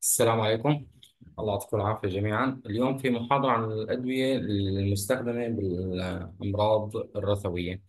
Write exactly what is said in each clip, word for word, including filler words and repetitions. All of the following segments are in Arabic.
السلام عليكم. الله يعطيكم العافية جميعا. اليوم في محاضرة عن الأدوية المستخدمة بالأمراض الرثوية.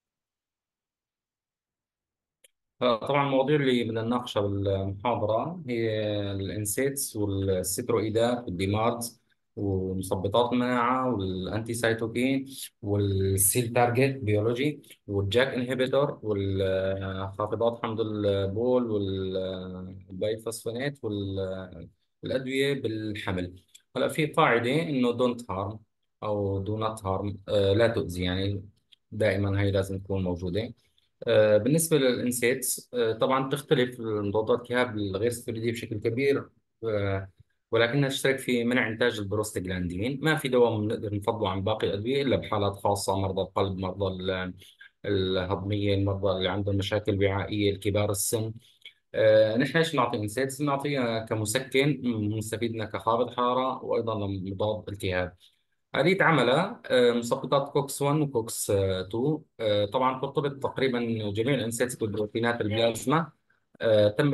طبعا المواضيع اللي بدنا نناقشها بالمحاضرة هي الانسيتس والسترويدات والديماردز ومثبطات المناعة والأنتي سايتوكين والسيل تارجت بيولوجي والجاك انهبيتور والخافضات حمض البول والبايفوسفونات والأدوية بالحمل. هلا في قاعدة إنه دونت هارم أو دو نوت هارم، لا تؤذي يعني. دائما هي لازم تكون موجودة. آه، بالنسبة للإنسيتس، آه، طبعا تختلف مضادات الالتهاب الغير ستيرويدية بشكل كبير، آه، ولكنها تشترك في منع إنتاج البروستاجلاندين. ما في دواء بنقدر نفضله عن باقي الأدوية إلا بحالات خاصة، مرضى القلب، مرضى ال- الهضمية، المرضى اللي عندهم مشاكل وعائية، الكبار السن. آه، نحن ايش بنعطي انسيتس؟ بنعطيها كمسكن، مستفيد منها كخافض حرارة وأيضا مضاد التهاب. آلية عملها آه، مثبطات كوكس واحد وكوكس آه، اثنين. آه، طبعا ترتبط تقريبا جميع الانسيتس بالبروتينات البلازما. آه، تم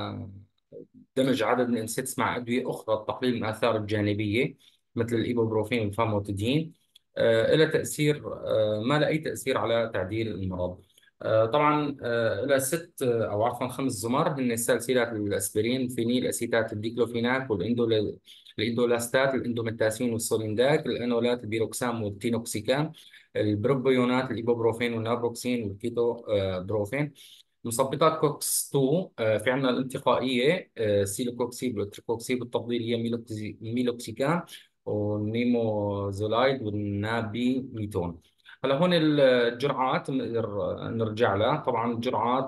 دمج عدد من الانسيتس مع ادويه اخرى لتقليل الاثار الجانبيه مثل الايبوبروفين والفاموتيدين. آه، لها تاثير، آه، ما لها اي تاثير على تعديل المرض. آه، طبعا آه، لها ست آه، او عفوا خمس زمر، هن السالسيلات، الاسبرين، فينيل اسيتات، الديكلوفيناك، والاندول الاندولاستات، الاندوميتاسين والسولينداك، الانولات، البيروكسام والتينوكسيكام، البروبيونات، الايبوبروفين والنابروكسين والكيتو آه، بروفين. مثبطات كوكس اثنين، آه، في عندنا الانتقائية، آه، سيلوكوكسيب والتريكوكسيب، التفضيلية ميلوكسي ميلوكسيكام والنيموزولايد والنابي ميتون. هلا هون الجرعات بنقدر نرجع لها. طبعا الجرعات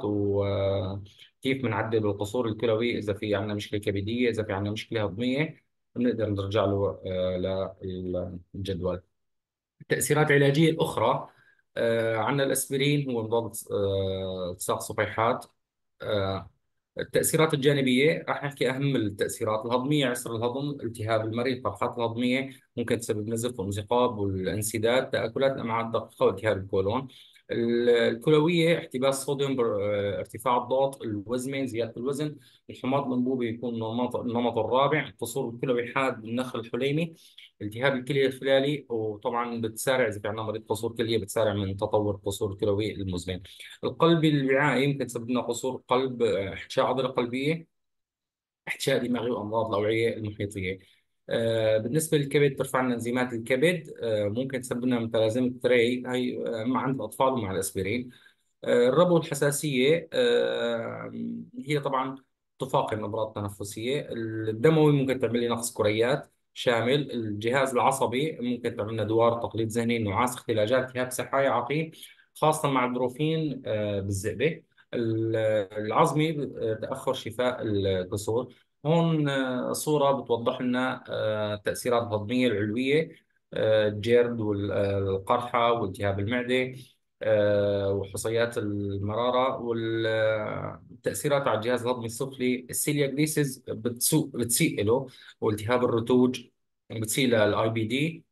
وكيف بنعدل القصور الكلوي إذا في عندنا مشكلة كبدية، إذا في عندنا مشكلة هضمية، بنقدر نرجع له آه، للجدول. التأثيرات العلاجية الأخرى، آه، عندنا الأسبرين هو مضاد آه، التصاق صفيحات. آه، التأثيرات الجانبية راح نحكي أهم التأثيرات الهضمية: عسر الهضم، التهاب المريء، الطرحات الهضمية، ممكن تسبب نزف وانزقاق والانسداد، تآكلات الأمعاء الدقيقة والتهاب الكولون. ال- الكلوية: احتباس الصوديوم، بر- آه، ارتفاع الضغط، الوزمين، زيادة الوزن. الحماض الأنبوبي يكون النمط النمط الرابع. القصور الكلوي حاد بالنخ الحليمي. التهاب الكلية الخلالي، وطبعا بتسارع إذا في عندنا مريض قصور كلية، بتسارع من تطور قصور كلوي المزمن. القلب الوعائي ممكن تسبب لنا قصور قلب، آه، احتشاء عضلة قلبية، احتشاء دماغي، وأمراض الأوعية المحيطية. آه، بالنسبة للكبد، ترفع لنا انزيمات الكبد، آه، ممكن تسبب لنا متلازمة تري، هي آه، مع عند الأطفال ومع الأسبرين. آه، الربو الحساسية، آه، هي طبعا تفاقم الأمراض التنفسية. الدموي ممكن تعمل لي نقص كريات شامل. الجهاز العصبي ممكن تعمل لنا دوار، تقليد ذهني، نعاس، اختلاجات، التهاب صحي عقيم، خاصة مع الدروفين آه، بالذئبة. ال- العظمي، آه، تأخر شفاء الكسور. هون آه، صورة بتوضح لنا آه، التأثيرات الهضمية العلوية: آه، الجيرد والقرحة والتهاب المعدة، آه، وحصيات المرارة. والتأثيرات على الجهاز الهضمي السفلي: السيلياك ديسيز بتسوء بتسيء له، والتهاب الرتوج بتسيء للاي بي دي.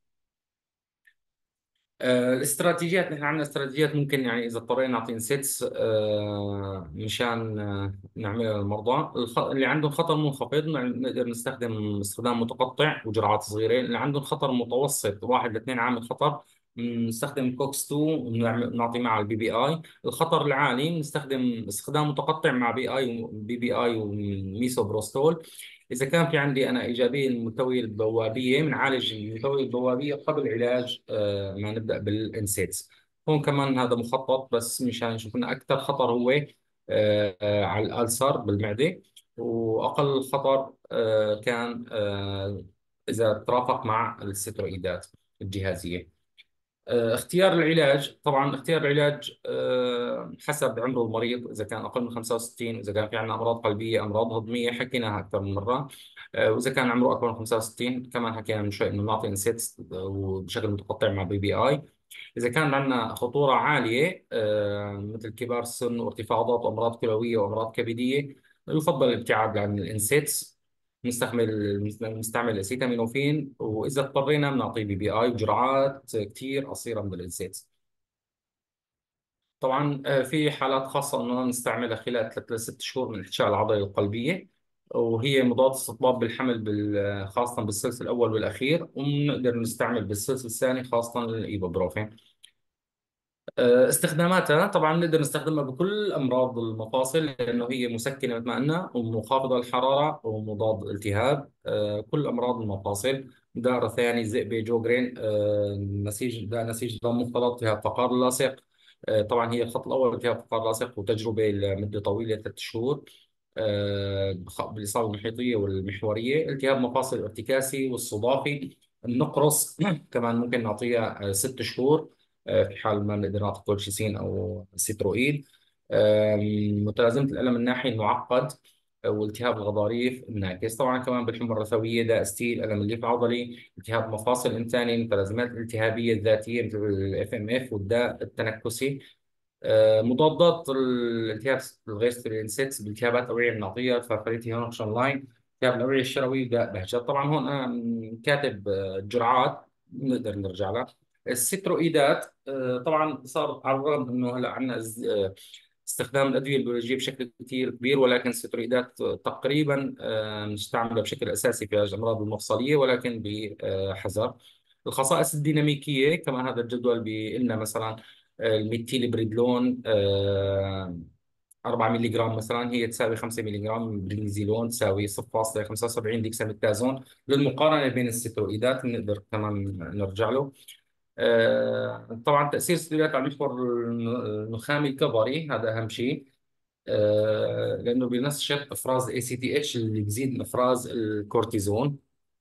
آه، الاستراتيجيات، نحن عندنا استراتيجيات ممكن يعني إذا اضطرينا نعطي سيتس آه، مشان آه، نعملها للمرضى. الخ... اللي عندهم خطر منخفض نع- نقدر نستخدم استخدام متقطع وجرعات صغيرة. اللي عندهم خطر متوسط، واحد لاثنين عامل خطر، نستخدم كوكس اثنين ونعطي معه البي بي اي. الخطر العالي نستخدم استخدام متقطع مع بي اي بي بي اي وميسوبروستول. إذا كان في عندي أنا إيجابية الملتوية البوابية، بنعالج الملتوية البوابية قبل علاج آه، ما نبدأ بالإنسيتس. هون كمان هذا مخطط بس مشان نشوف إن أكثر خطر هو آه، آه، على الألسر بالمعدة، وأقل خطر آه، كان آه، إذا ترافق مع السترويدات الجهازية. آه، اختيار العلاج، طبعا اختيار العلاج آه، حسب عمر المريض. اذا كان اقل من خمسة وستين، اذا كان في عندنا امراض قلبيه، امراض هضميه، حكيناها اكثر من مره. آه، واذا كان عمره اكبر من خمسة وستين، كمان حكينا من شوي انه نعطي انسيتس وبشكل متقطع مع بي بي اي. اذا كان عندنا خطوره عاليه آه، مثل كبار السن وارتفاع ضغط وامراض كلويه وامراض كبديه، يفضل الابتعاد عن الانسيتس. نستعمل نستعمل اسيتامينوفين، واذا اضطرينا بنعطيه بي بي اي بجرعات كثير قصيره من الانسيتس. طبعا آه، في حالات خاصه انه نستعملها خلال ثلاث لست شهور من احتشاء العضله القلبيه. وهي مضاد استطباب بالحمل بال- خاصة بالسلس الأول والأخير، وبنقدر نستعمل بالسلس الثاني خاصة الإيبوبروفين. آه، استخداماتها طبعا نقدر نستخدمها بكل امراض المفاصل، لانه هي مسكنه مثل ما قلنا ومخافضه للحراره ومضاد التهاب. آه، كل امراض المفاصل. دار ثاني زئبه جوجرين، آه، نسيج ده نسيج دم مختلط، التهاب فقار لاصق. آه، طبعا هي الخط الاول التهاب فقار لاصق، وتجربه لمده طويله ثلاث شهور. آه، بخ- بالاصابه المحيطيه والمحوريه، التهاب مفاصل ارتكاسي والصدافي. النقرس كمان ممكن نعطيها آه، ست شهور، آه، في حال ما نقدر نعطي كولشيسين او ستروئيد. آم، متلازمه الالم الناحي المعقد، آه، والتهاب الغضاريف الناكس. طبعا كمان بالحمى الرثويه، داء ستيل، الم الليف العضلي، التهاب مفاصل انساني، متلازمات الالتهابيه الذاتيه مثل الاف ام اف والداء التنكسي. آه، مضادات الالتهاب الغير ستة بالتهابات أوعية بنعطيها فافريتي هونكشن لاين. التهاب الأوعية الشلوي داء بهجت. طبعا هون أنا م- كاتب آه، جرعات نقدر نرجع لها. الستروئيدات آه، طبعا صار على الرغم انه هلا عندنا از- آه، استخدام الادويه البيولوجيه بشكل كثير كبير، ولكن الستروئيدات تقريبا آه، مستعمله بشكل اساسي في علاج الامراض المفصليه، ولكن بحذر. الخصائص الديناميكيه كمان هذا الجدول بيقول مثلا الميثيل بريدلون آه، أربعة مللي جرام مثلا هي تساوي خمسة مللي جرام برينزيلون تساوي صفر فاصلة خمسة وسبعين ديكساميثازون. للمقارنه بين الستروئيدات بنقدر كمان نرجع له. آه، طبعا تاثير الستروئيدات على المحور النخامي الكظري هذا اهم شيء. آه، لانه بينشط افراز اي سي تي اتش اللي بيزيد من افراز الكورتيزون.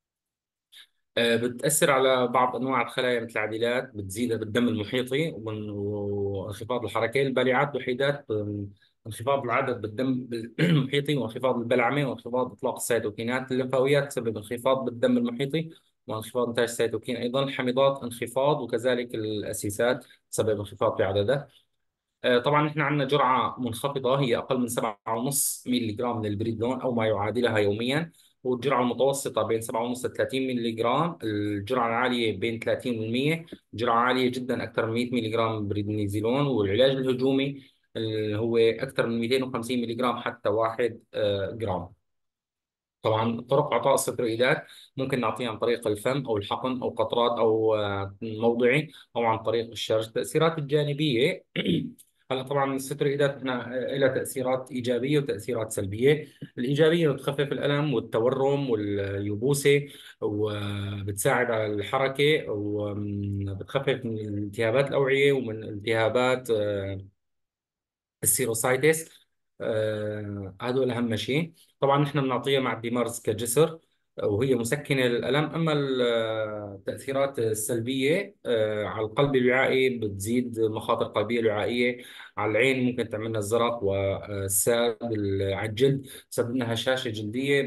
آه، بتأثر على بعض أنواع الخلايا مثل العديلات، بتزيدها بالدم المحيطي، ومن- وانخفاض الحركية البالعات وحيدات. آم، انخفاض العدد بالدم المحيطي، وانخفاض البلعمة، وانخفاض إطلاق السيتوكينات. الليمفاويات تسبب انخفاض بالدم المحيطي وانخفاض إنتاج السيتوكين أيضا. الحميضات انخفاض، وكذلك الأسيسات تسبب انخفاض بعددها. آه، طبعا احنا عندنا جرعة منخفضة هي أقل من سبعة ونص مللي جرام من البريدلون أو ما يعادلها يوميا. والجرعة المتوسطة بين سبعة ونص ل ثلاثين مللي جرام. الجرعة العالية بين ثلاثين و مية. جرعة عالية جدا أكثر من مية مللي جرام بريدنيزولون. والعلاج الهجومي اللي هو أكثر من مئتين وخمسين مللي جرام حتى واحد آه، جرام. طبعا طرق اعطاء السترويدات ممكن نعطيها عن طريق الفم او الحقن او قطرات او آه، موضعي او عن طريق الشرج. التاثيرات الجانبيه هلا طبعا السترويدات هنا آه، لها تاثيرات ايجابيه وتاثيرات سلبيه. الايجابيه بتخفف الالم والتورم واليبوسه، وبتساعد على الحركه، وبتخفف من التهابات الاوعيه ومن التهابات آه، السيروسايتس. آه هذول أهم شيء. طبعا نحن بنعطيها مع الديمارس كجسر، آه، وهي مسكنة للألم. أما ال- آه، التأثيرات السلبية آه على القلب الوعائي بتزيد مخاطر قلبية الوعائية. على العين ممكن تعمل لنا الزرق والساد. ال- على الجلد تسبب لنا هشاشة جلدية.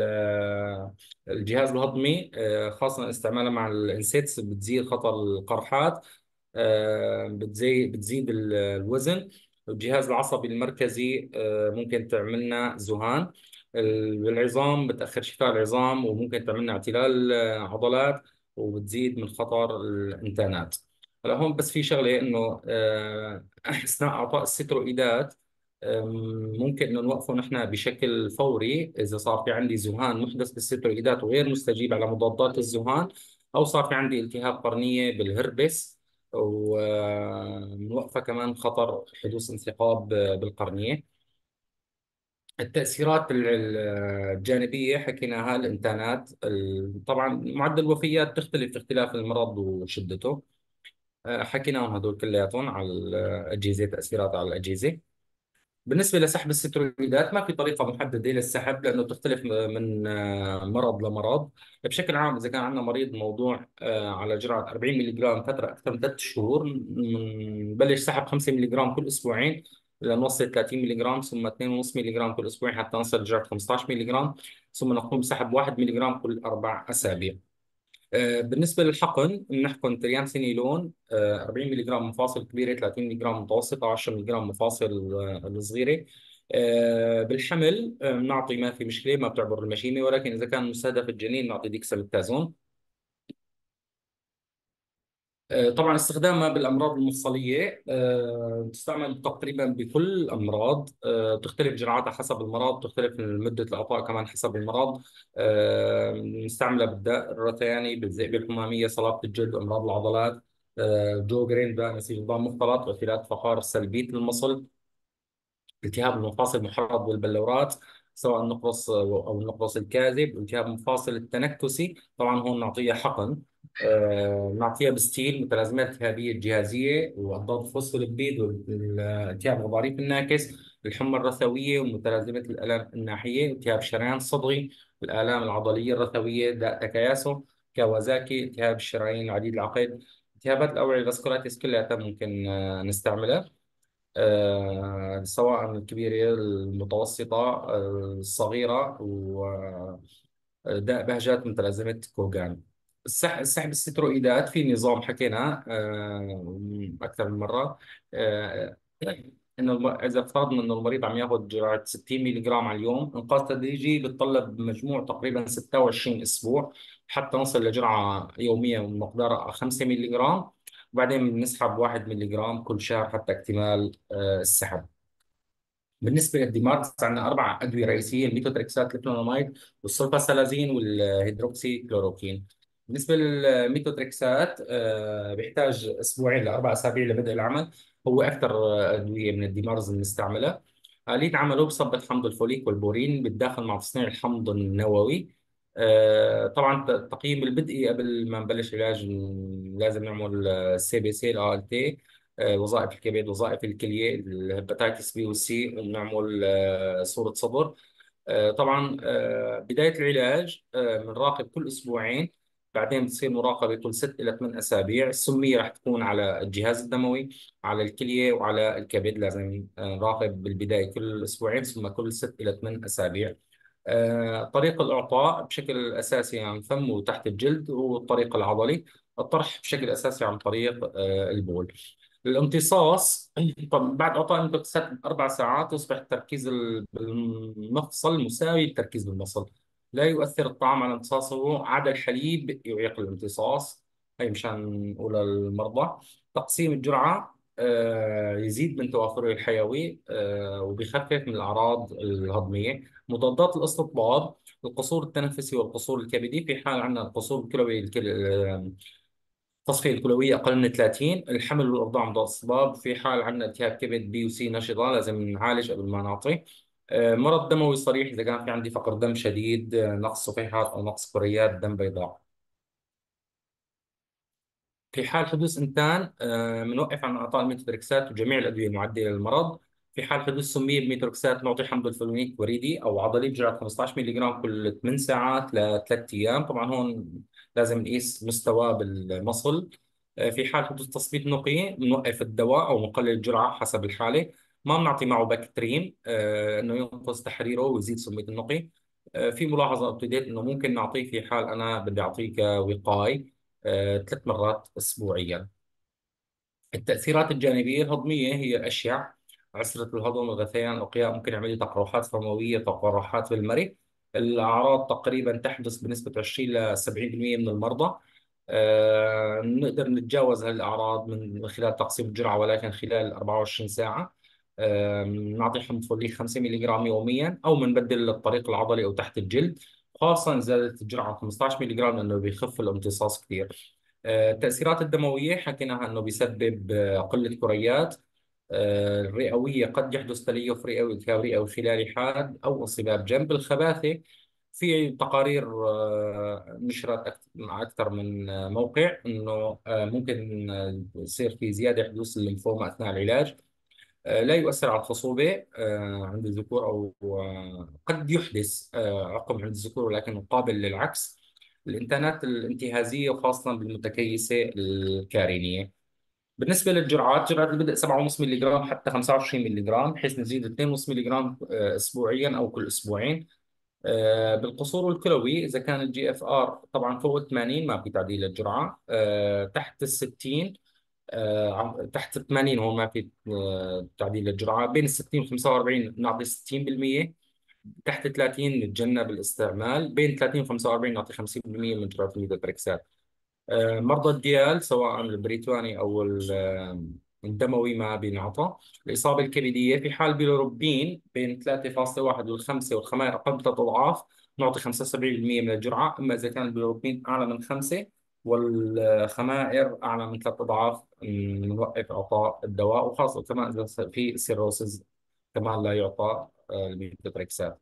بالجهاز الهضمي آه خاصة استعمالها مع الانسيتس بتزيد خطر القرحات. آه، بتزي بتزيد ال- الوزن. الجهاز العصبي المركزي آه، ممكن تعملنا ذهان. ال- العظام بتأخر شفاء العظام، وممكن تعملنا اعتلال آه، عضلات، وبتزيد من خطر الانتانات. هلا هون بس في شغلة انه آه، اثناء اعطاء الستروئيدات آم، ممكن انه نوقفه نحن بشكل فوري اذا صار في عندي ذهان محدث بالستروئيدات وغير مستجيب على مضادات الذهان، او صار في عندي التهاب قرنية بالهربس، وموقفة كمان خطر حدوث انثقاب بالقرنية. التأثيرات ال- ال- الجانبية حكيناها. الإنتانات ال- طبعا معدل الوفيات تختلف اختلاف المرض وشدته. آه، حكيناهم هذول كلياتهم على الأجهزة، تأثيرات على الأجهزة. بالنسبة لسحب السترويدات ما في طريقة محددة للسحب، لأنه تختلف من آه، مرض لمرض. بشكل عام إذا كان عندنا مريض موضوع آه، على جرعة أربعين ملي جرام فترة أكثر من ثلاث شهور، نبلش سحب خمسة ملي جرام كل أسبوعين لنوصل ثلاثين ملي جرام، ثم اثنين ونص ملي جرام كل أسبوعين حتى نصل لجرعة خمسة عشر ملي جرام، ثم نقوم بسحب واحد ملي جرام كل أربع أسابيع. آه، بالنسبة للحقن بنحقن تريامسينيلون آه، أربعين ملي جرام مفاصل كبيرة، ثلاثين ملي جرام متوسطة، عشرة ملي جرام مفاصل آه، الصغيرة. آه، بالحمل آه، بنعطي ما في مشكلة، ما بتعبر المشيمة، ولكن إذا كان مستهدف الجنين نعطي ديكساميثازون. آه، طبعا استخدامها بالامراض المفصليه، آه، تستعمل تقريبا بكل الامراض. آه، بتختلف جرعاتها حسب المرض، بتختلف مده الاعطاء كمان حسب المرض. آه، مستعمله بالداء الرثياني، بالذئبه الحماميه، صلابه الجلد، امراض العضلات، آه، جو جرين بقى، نسيج نظام مختلط، وثلاث فقار سلبيه المصل، التهاب المفاصل المحرض والبلورات، سواء النقرس او النقرس الكاذب، التهاب المفاصل التنكسي، طبعا هون نعطيها حقن. آه، نعطيها بستيل، متلازمات التهابيه الجهازيه، واضداد الفوسفوليبيد، والالتهاب الغضاريف الناكس، الحمى الرثويه، ومتلازمه الالام الناحيه، التهاب الشريان الصدغي، الالام العضليه الرثويه، داء تاكاياسو، كawasaki، التهاب الشرايين العديد العقد، التهابات الاوعيه الفاسكولاتيس كلها ممكن آه، نستعملها. آه، سواء الكبيرة، المتوسطة، آه، الصغيرة، وداء بهجات متلازمة كوغان. السح- السحب الستروئيدات في نظام حكينا آه، أكثر من مرة. آه، إنه الم- إذا افترضنا إنه المريض عم ياخذ جرعة ستين ميلي جرام على اليوم، إنقاذ تدريجي بتطلب مجموع تقريبا ستة وعشرين أسبوع حتى نصل لجرعة يومية مقدارها خمسة ميلي جرام. وبعدين بنسحب واحد ميلي جرام كل شهر حتى اكتمال آه، السحب. بالنسبة للدمار عندنا أربع أدوية رئيسية: الميثوتريكسات، الفلوناميد، والسلفاسلازين، والهيدروكسي كلوروكين. بالنسبة للميثوتريكسات آه، بيحتاج أسبوعين لأربع أسابيع لبدء العمل. هو أكثر آه، أدوية من الدمارز اللي بنستعملها. آلية عمله بصبة حمض الفوليك والبورين بالداخل مع تصنيع الحمض النووي. آه، طبعا التقييم البدئي قبل ما نبلش علاج، لازم نعمل سي بي سي، الار ال تي، وظائف الكبد، وظائف الكليه، الهepatitis بي والسي، ونعمل آه، صوره صدر. آه، طبعا آه، بدايه العلاج آه، بنراقب كل اسبوعين، بعدين بتصير مراقبه كل ست الى ثمان اسابيع. السميه راح تكون على الجهاز الدموي، على الكليه، وعلى الكبد. لازم آه، نراقب بالبدايه كل اسبوعين، ثم كل ست الى ثمان اسابيع. آه، طريق الإعطاء بشكل أساسي عن فم وتحت الجلد، والطريق العضلي. الطرح بشكل أساسي عن طريق آه، البول. الامتصاص، طب بعد إعطاء المكسات أربع ساعات يصبح التركيز ال- بالمفصل مساوي للتركيز بالمصل. لا يؤثر الطعام على امتصاصه، عدا الحليب يعيق الامتصاص. هي مشان نقول للمرضى. تقسيم الجرعة آه، يزيد من توافره الحيوي، آه، وبيخفف من الأعراض الهضمية. مضادات الاستطباب، القصور التنفسي والقصور الكبدي. في حال عندنا القصور الكلوي، الكل- التصفية الكلوية أقل من ثلاثين، الحمل والإرضاع مضاد الاستطباب. في حال عندنا التهاب كبد بي وسي نشطة، لازم نعالج قبل ما نعطي. آه، مرض دموي صريح، إذا كان في عندي فقر دم شديد، آه، نقص صفيحات أو نقص كريات دم بيضاء. في حال حدوث إنتان آه، بنوقف عن إعطاء الميثوتريكسات وجميع الأدوية المعدية للمرض. في حال حدوث سمية بميثوتريكسات نعطي حمض الفولونيك وريدي أو عضلي بجرعة خمسة عشر ميلي جرام كل ثمان ساعات لثلاث أيام. طبعا هون لازم نقيس مستواه بالمصل. آه، في حال حدوث تثبيط نقي بنوقف الدواء أو نقلل الجرعة حسب الحالة. ما بنعطي معه بكترين آه، إنه ينقص تحريره ويزيد سمية النقي. آه، في ملاحظة ابتديت إنه ممكن نعطيه في حال أنا بدي أعطيه كوقاي آه، ثلاث مرات أسبوعيا. التأثيرات الجانبية الهضمية هي الأشعة، عسرة الهضم، الغثيان، القيء، ممكن يعمل لي تقرحات فموية، تقرحات في المريء. الأعراض تقريبا تحدث بنسبة عشرين ل سبعين بالمئة من المرضى. آه، نقدر نتجاوز هذه الأعراض من من خلال تقسيم الجرعة، ولكن خلال أربعة وعشرين ساعة. آه، نعطي حمض فوليك خمسة ميلي جرام يوميا، أو بنبدل الطريق العضلي أو تحت الجلد، خاصة زادت الجرعة خمسة عشر ميلي جرام لأنه بيخف الامتصاص كثير. آه، التأثيرات الدموية حكيناها أنه بيسبب آه، قلة كريات. آه، الرئوية، قد يحدث تليف رئوي، التهاب رئوي خلالي حاد أو انصباب جنب. الخباثة، في تقارير آه، نشرت أكت- مع أكثر من آه، موقع أنه آه، ممكن آه، يصير في زيادة حدوث الليمفوما أثناء العلاج. آه، لا يؤثر على الخصوبة آه، عند الذكور، أو آه، قد يحدث آه، عقم عند الذكور ولكن قابل للعكس. الإنتانات الانتهازية، وخاصة بالمتكيسة الكارينية. بالنسبة للجرعات، جرعة البدء سبعة ونص ملي جرام حتى خمسة وعشرين ملي جرام، بحيث نزيد اثنين ونص ملي جرام آه، أسبوعيا أو كل أسبوعين. آه، بالقصور الكلوي، إذا كان الجي اف ار طبعا فوق ال ثمانين ما في تعديل الجرعة. آه، تحت ال ستين، آه، عم- تحت ال ثمانين هون ما في آه، تعديل للجرعة. بين ال ستين و خمسة وأربعين نعطي ستين بالمئة. تحت ثلاثين نتجنب الاستعمال. بين ثلاثين و خمسة وأربعين نعطي خمسين بالمئة من جرعة الميثوتريكسات. آه، مرضى الديال سواء البريتواني أو ال- آه، الدموي ما بينعطى. الإصابة الكبدية في حال بيلوروبين بين ثلاثة فاصلة واحد وال5 والخمائر أقل من ثلاث أضعاف نعطي خمسة وسبعين بالمئة من الجرعة. أما إذا كان البيلوروبين أعلى من خمسة والخمائر أعلى من ثلاث أضعاف نوقف إعطاء الدواء، وخاصة كمان إذا في سيروسز كمان لا يعطى آه، الميثوتريكسات.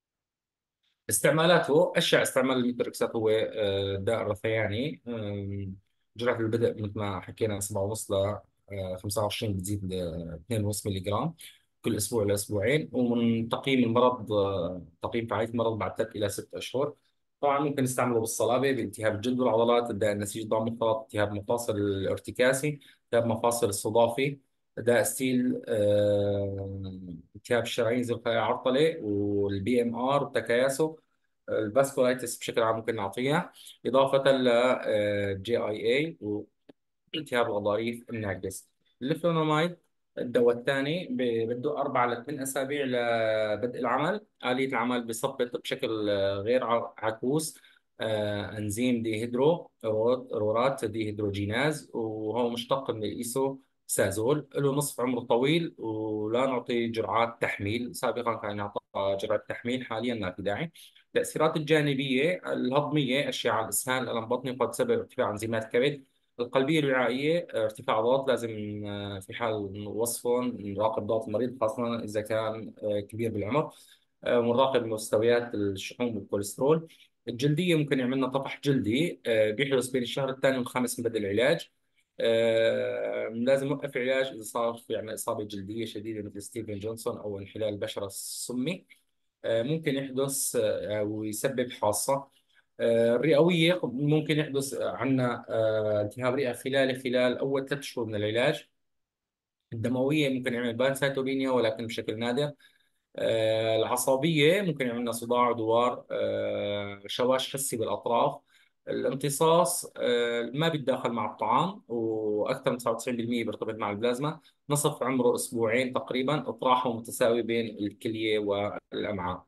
استعمالاته أشياء استعمال الميثوتريكسات هو آه، داء الرثياني. آم، جرعة البدء مثل ما حكينا سبعة ونص ل آه، خمسة وعشرين، بتزيد ل اثنين ونص ملي جرام كل أسبوع لأسبوعين. ومن تقييم المرض، آه، تقييم فعالية المرض بعد ثلاث إلى ست أشهر. طبعا ممكن نستعمله بالصلابة، بالتهاب الجلد والعضلات، الداء النسيج ضعف المخاط، التهاب مفاصل الارتكاسي، التهاب مفاصل الصدافي، داء ستيل، آه، التهاب الشرايين زي العرضلة والبي ام ار والتكياسو، الفاسكولايتس بشكل عام ممكن نعطيها، إضافة ل جي اي اي والتهاب الغضاريف الناقص. الفلونومايد الدواء الثاني ب- بده أربع لثمان أسابيع لبدء العمل. آلية العمل بثبط بشكل آه، غير ع- عكوس آه، أنزيم ديهيدرو رورات رورات ديهيدروجيناز، وهو مشتق من الإيسو سازول. له نصف عمره طويل، ولا نعطي جرعات تحميل. سابقا كان يعطى جرعة تحميل، حاليا ما في داعي. التأثيرات الجانبية الهضمية أشياء على الإسهال، ألم بطني، قد تسبب ارتفاع أنزيمات الكبد. القلبية الوعائية آه، ارتفاع ضغط، لازم آه، في حال وصفهم نراقب ضغط المريض خاصة إذا كان آه، كبير بالعمر. آه، ونراقب مستويات الشحوم والكوليسترول. الجلدية ممكن يعملنا طفح جلدي آه، بيحدث بين الشهر الثاني والخامس من بدء العلاج. آه، لازم نوقف العلاج إذا صار في عندنا إصابة جلدية شديدة مثل ستيفن جونسون أو انحلال البشرة السمي. آه، ممكن يحدث آه، ويسبب حاصة. آه، الرئوية ممكن يحدث عندنا آه، التهاب رئة خلالي خلال أول ثلاث شهور من العلاج. الدموية ممكن يعمل بانسيتوبينيا ولكن بشكل نادر. آه، العصبية ممكن يعمل لنا صداع ودوار، آه، شواش حسي بالأطراف. الامتصاص آه، ما بيتداخل مع الطعام، وأكثر من تسعة وتسعين بالمئة بيرتبط مع البلازما. نصف عمره أسبوعين تقريبا، إطراحه متساوي بين الكلية والأمعاء.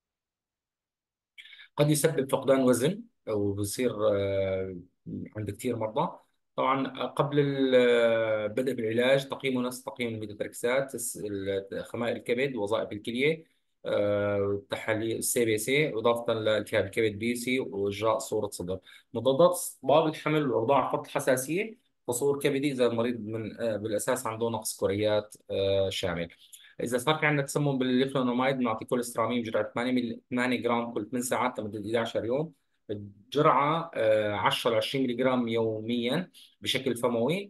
قد يسبب فقدان وزن أو بصير آه، عند كثير مرضى. طبعا قبل البدء بالعلاج تقييمه نفس تقييم الميتوتركسات، الس- ال- خمائر الكبد، وظائف الكلية، آه، تحاليل السي بي سي، إضافة لالتهاب الكبد بي سي، وإجراء صورة صدر. مضادات استطباب الحمل والرضاعة فرط الحساسية، قصور كبدي إذا المريض من آه، بالأساس عنده نقص كريات آه، شامل. إذا صار في عندنا تسمم بالليفلونومايد بنعطي كوليسترامين بجرعة ثمانية مل- ثمانية جرام كل ثمان ساعات لمدة إحدى عشرة يوم. الجرعة آه، عشرة ل عشرين ملي جرام يوميا بشكل فموي.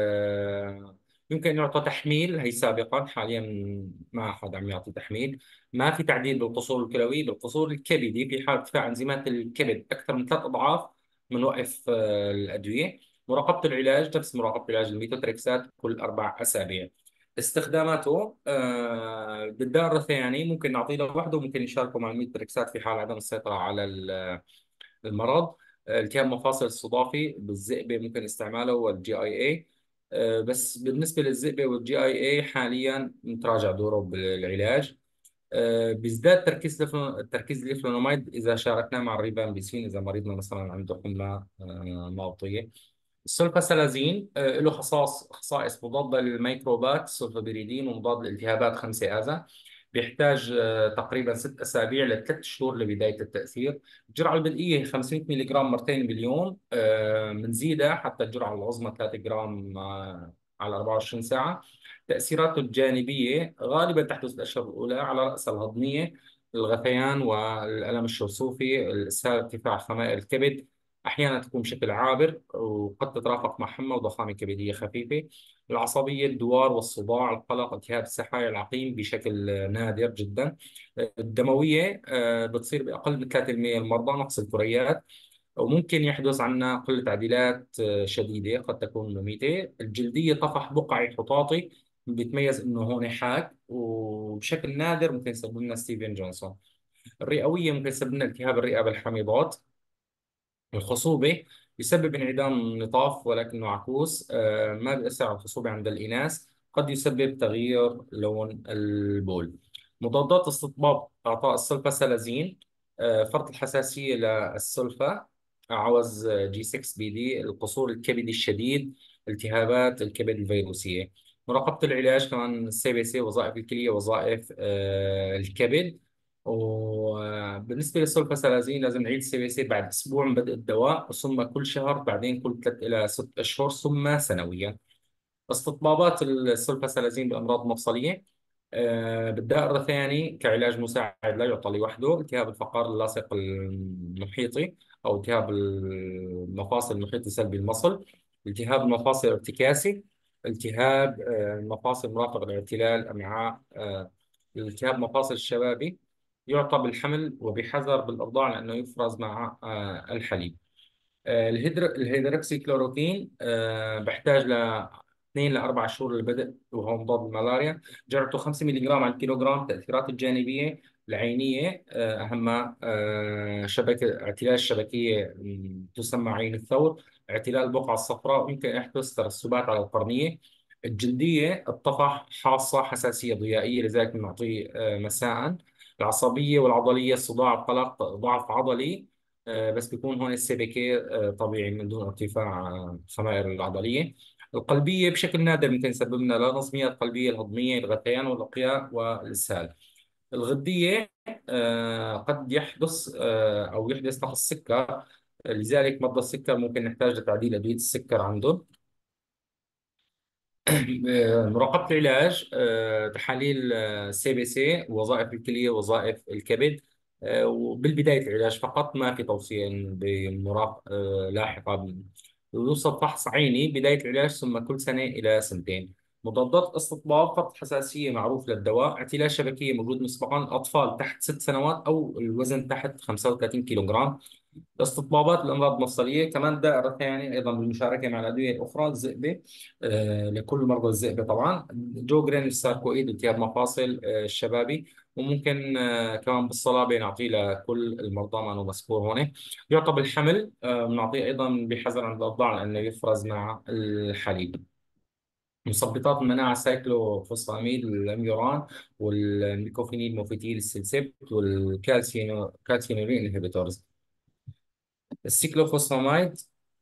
آه، يمكن يعطى تحميل، هي سابقا، حاليا ما حدا عم يعطي تحميل. ما في تعديل بالقصور الكلوي. بالقصور الكبدي في حال ارتفاع انزيمات الكبد اكثر من ثلاث اضعاف بنوقف آه، الادويه. مراقبه العلاج نفس مراقبه العلاج الميثوتريكسات كل اربع اسابيع. استخداماته آه، بالدار الرثياني ممكن نعطيه لوحده، ممكن يشاركه مع الميثوتريكسات في حال عدم السيطره على ال- المرض. آه، التهاب مفاصل الصدافي بالذئبه ممكن استعماله، والجي اي اي. آه، بس بالنسبه للذئبه والجي اي اي حاليا متراجع دوره بالعلاج. آه، بيزداد تركيز الفلو- تركيز الفلونومايد إذا شاركناه مع الريبامبيسين، إذا مريضنا مثلا عنده حمى آه، مغطية. السلفاسلازين آه، له خصائص خصائص مضادة للميكروبات سلفابيريدين، ومضاد للالتهابات خمسة آذى. بيحتاج آه، تقريبا ست أسابيع لثلاث شهور لبداية التأثير. الجرعة البدئية خمسمئة ملي جرام مرتين باليوم. آه، بنزيدها حتى الجرعة العظمى ثلاثة جرام آه، على أربعة وعشرين ساعة. تأثيراته الجانبية غالبا تحدث الأشهر الأولى على رأس الهضمية، الغثيان والألم الشرثوفي، الإسهال، ارتفاع خمائر الكبد. أحيانا تكون بشكل عابر، وقد تترافق مع حمى وضخامة كبدية خفيفة. العصبية الدوار والصداع، القلق، التهاب السحايا العقيم بشكل نادر جدا. الدموية آه، بتصير بأقل من ثلاثة بالمئة المرضى نقص الكريات، وممكن يحدث عندنا قلة تعديلات آه، شديدة قد تكون مميتة. الجلدية طفح بقعي حطاطي بيتميز انه هون حاد، وبشكل نادر ممكن يسبب لنا ستيفن جونسون. الرئوية ممكن يسبب لنا التهاب الرئة بالحميضات. الخصوبة يسبب انعدام نطاف ولكنه عكوس، آه، ما بيأثر على الخصوبة عند الإناث. قد يسبب تغيير لون البول. مضادات استطباب إعطاء السلفاسلازين، آه، فرط الحساسية للسلفا. عوز جي ستة بي دي، القصور الكبدي الشديد، التهابات الكبد الفيروسية. مراقبة العلاج كمان السي بي سي، وظائف الكلية، وظائف آه، الكبد. وبالنسبة للسولفاسلازين لازم نعيد السي بي سي بعد أسبوع من بدء الدواء، ثم كل شهر، بعدين كل ثلاث إلى ست أشهر، ثم سنويا. استطبابات السلفاسلازين بأمراض مفصلية. آه، بالدائرة الثاني كعلاج مساعد لا يعطى لوحده: التهاب الفقار اللاصق المحيطي، أو التهاب المفاصل المحيطي سلبي المصل، التهاب المفاصل الارتكاسي، التهاب آه، المفاصل مرافق لاعتلال الأمعاء، آه، التهاب مفاصل الشبابي. يعطى بالحمل وبحذر بالإرضاع لأنه يفرز مع آه، الحليب. آه، الهيدر الهيدروكسي كلوروكين آه، بحتاج ل اثنين ل أربعة شهور للبدء، وهو مضاد الملاريا. جرعته خمسة ملغ على الكيلوغرام. تأثيرات الجانبية العينية آه، أهمها آه، شبكة اعتلال الشبكية، م، تسمى عين الثور، اعتلال البقعة الصفراء، يمكن يحدث ترسبات على القرنية. الجلدية الطفح، حاصة، حساسية ضيائية، لذلك بنعطيه آه، مساء. العصبية والعضلية الصداع، القلق، ضعف عضلي، آه، بس بيكون هون السي بي كي آه، طبيعي من دون ارتفاع آه، الخمائر العضلية. القلبية بشكل نادر ممكن يسبب لنا لا نظمية القلبية الهضمية، الغثيان والإقياء والإسهال. الغدية آه، قد يحدث آه، أو يحدث نقص السكر، لذلك مرضى السكر ممكن نحتاج لتعديل أدوية السكر عندهم. مراقبة العلاج آه، تحاليل سي بي سي، وظائف الكلية، وظائف الكبد. آه، وبالبداية العلاج فقط، ما في توصية بمراقبة لاحقة. ويوصف فحص عيني بداية العلاج، ثم كل سنة إلى سنتين. مضادات استطباب: فرط حساسية معروف للدواء، اعتلال شبكية موجود مسبقا، أطفال تحت ست سنوات أو الوزن تحت خمسة وثلاثين كيلوغرام. استطبابات الأمراض المفصلية كمان دائرة ثانية أيضا بالمشاركة مع الأدوية الأخرى: الذئبة آه لكل مرضى الذئبة طبعا، جوجرين الساركويد، التهاب مفاصل آه الشبابي. وممكن آه كمان بالصلابة نعطيه لكل المرضى ما هو مذكور هون. يعطى بالحمل، آه بنعطيه أيضا بحذر عند الرضاعة لأنه يفرز مع الحليب. مثبطات المناعة: سايكلوفوسفاميد، الاميوران، والميكوفينيل، موفيتيل، السلسبت، والكالسيوم كالسيوميرين انهبيتورز. السيكلوفوسفاميد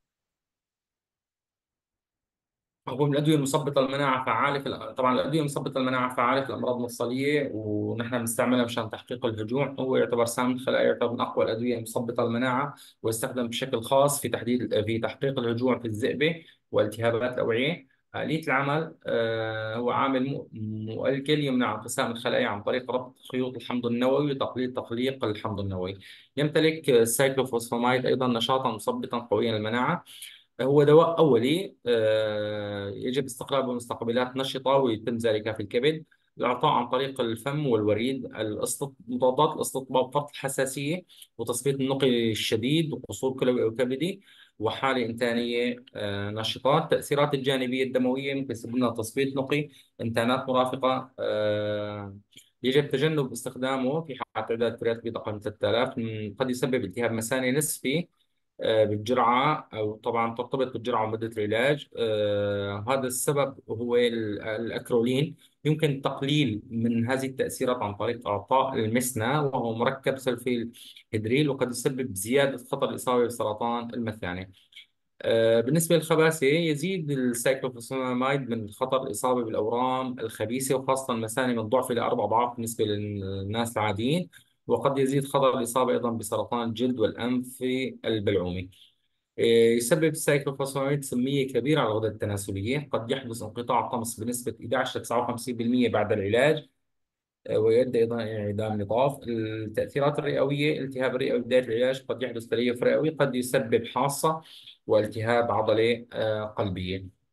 هو من الأدوية المثبطة المناعة، فعالة في الأ- طبعا الأدوية المثبطة المناعة فعالة في الأمراض المفصلية، ونحن بنستعملها مشان تحقيق الهجوم. هو يعتبر سام الخلايا، يعتبر من أقوى الأدوية المثبطة المناعة، ويستخدم بشكل خاص في تحديد في تحقيق الهجوم في الذئبة والتهابات الأوعية. آلية العمل آه، هو عامل مو- مؤكل يمنع انقسام الخلايا عن طريق ربط خيوط الحمض النووي وتقليل تخليق الحمض النووي. يمتلك السايكلوفوسفاميد أيضا نشاطا مثبطا قويا للمناعة. هو دواء أولي آه، يجب استخراجه من مستقبلات نشطة، ويتم ذلك في الكبد. الإعطاء عن طريق الفم والوريد. الاستط... مضادات الاستطباب: فرط الحساسية، وتثبيط النقي الشديد، وقصور كلوي أو كبدي، وحالة إنتانية آه، نشطة. التأثيرات الجانبية الدموية ممكن يسبب لنا تثبيط نقي، إنتانات مرافقة. آه، يجب تجنب استخدامه في حالة تعداد كريات بيضاء أقل من ثلاثة آلاف. م، قد يسبب التهاب مثاني نصفي آه، بالجرعة، أو طبعا ترتبط بالجرعة ومدة العلاج. آه، هذا السبب هو ال- الأكرولين. يمكن تقليل من هذه التأثيرات عن طريق إعطاء المسنا، وهو مركب سلفيل هيدريل، وقد يسبب زيادة خطر الإصابة بسرطان المثانة. آه، بالنسبة للخباثة: يزيد السايكلوفوسفاميد من خطر الإصابة بالأورام الخبيثة، وخاصة المثانة، من ضعف إلى أربع أضعاف بالنسبة للناس العاديين. وقد يزيد خطر الإصابة أيضا بسرطان الجلد والأنف في البلعومة. آه، يسبب السايكلوفوسفاميد سمية كبيرة على الغدة التناسلية. قد يحدث انقطاع طمس بنسبة إحدى عشر إلى تسعة وخمسين بالمئة بعد العلاج، آه، ويؤدي أيضا إلى انعدام نطاف. التأثيرات الرئوية: التهاب رئوي بداية العلاج، قد يحدث تليف رئوي، قد يسبب حاصة والتهاب عضلة آه، قلبية.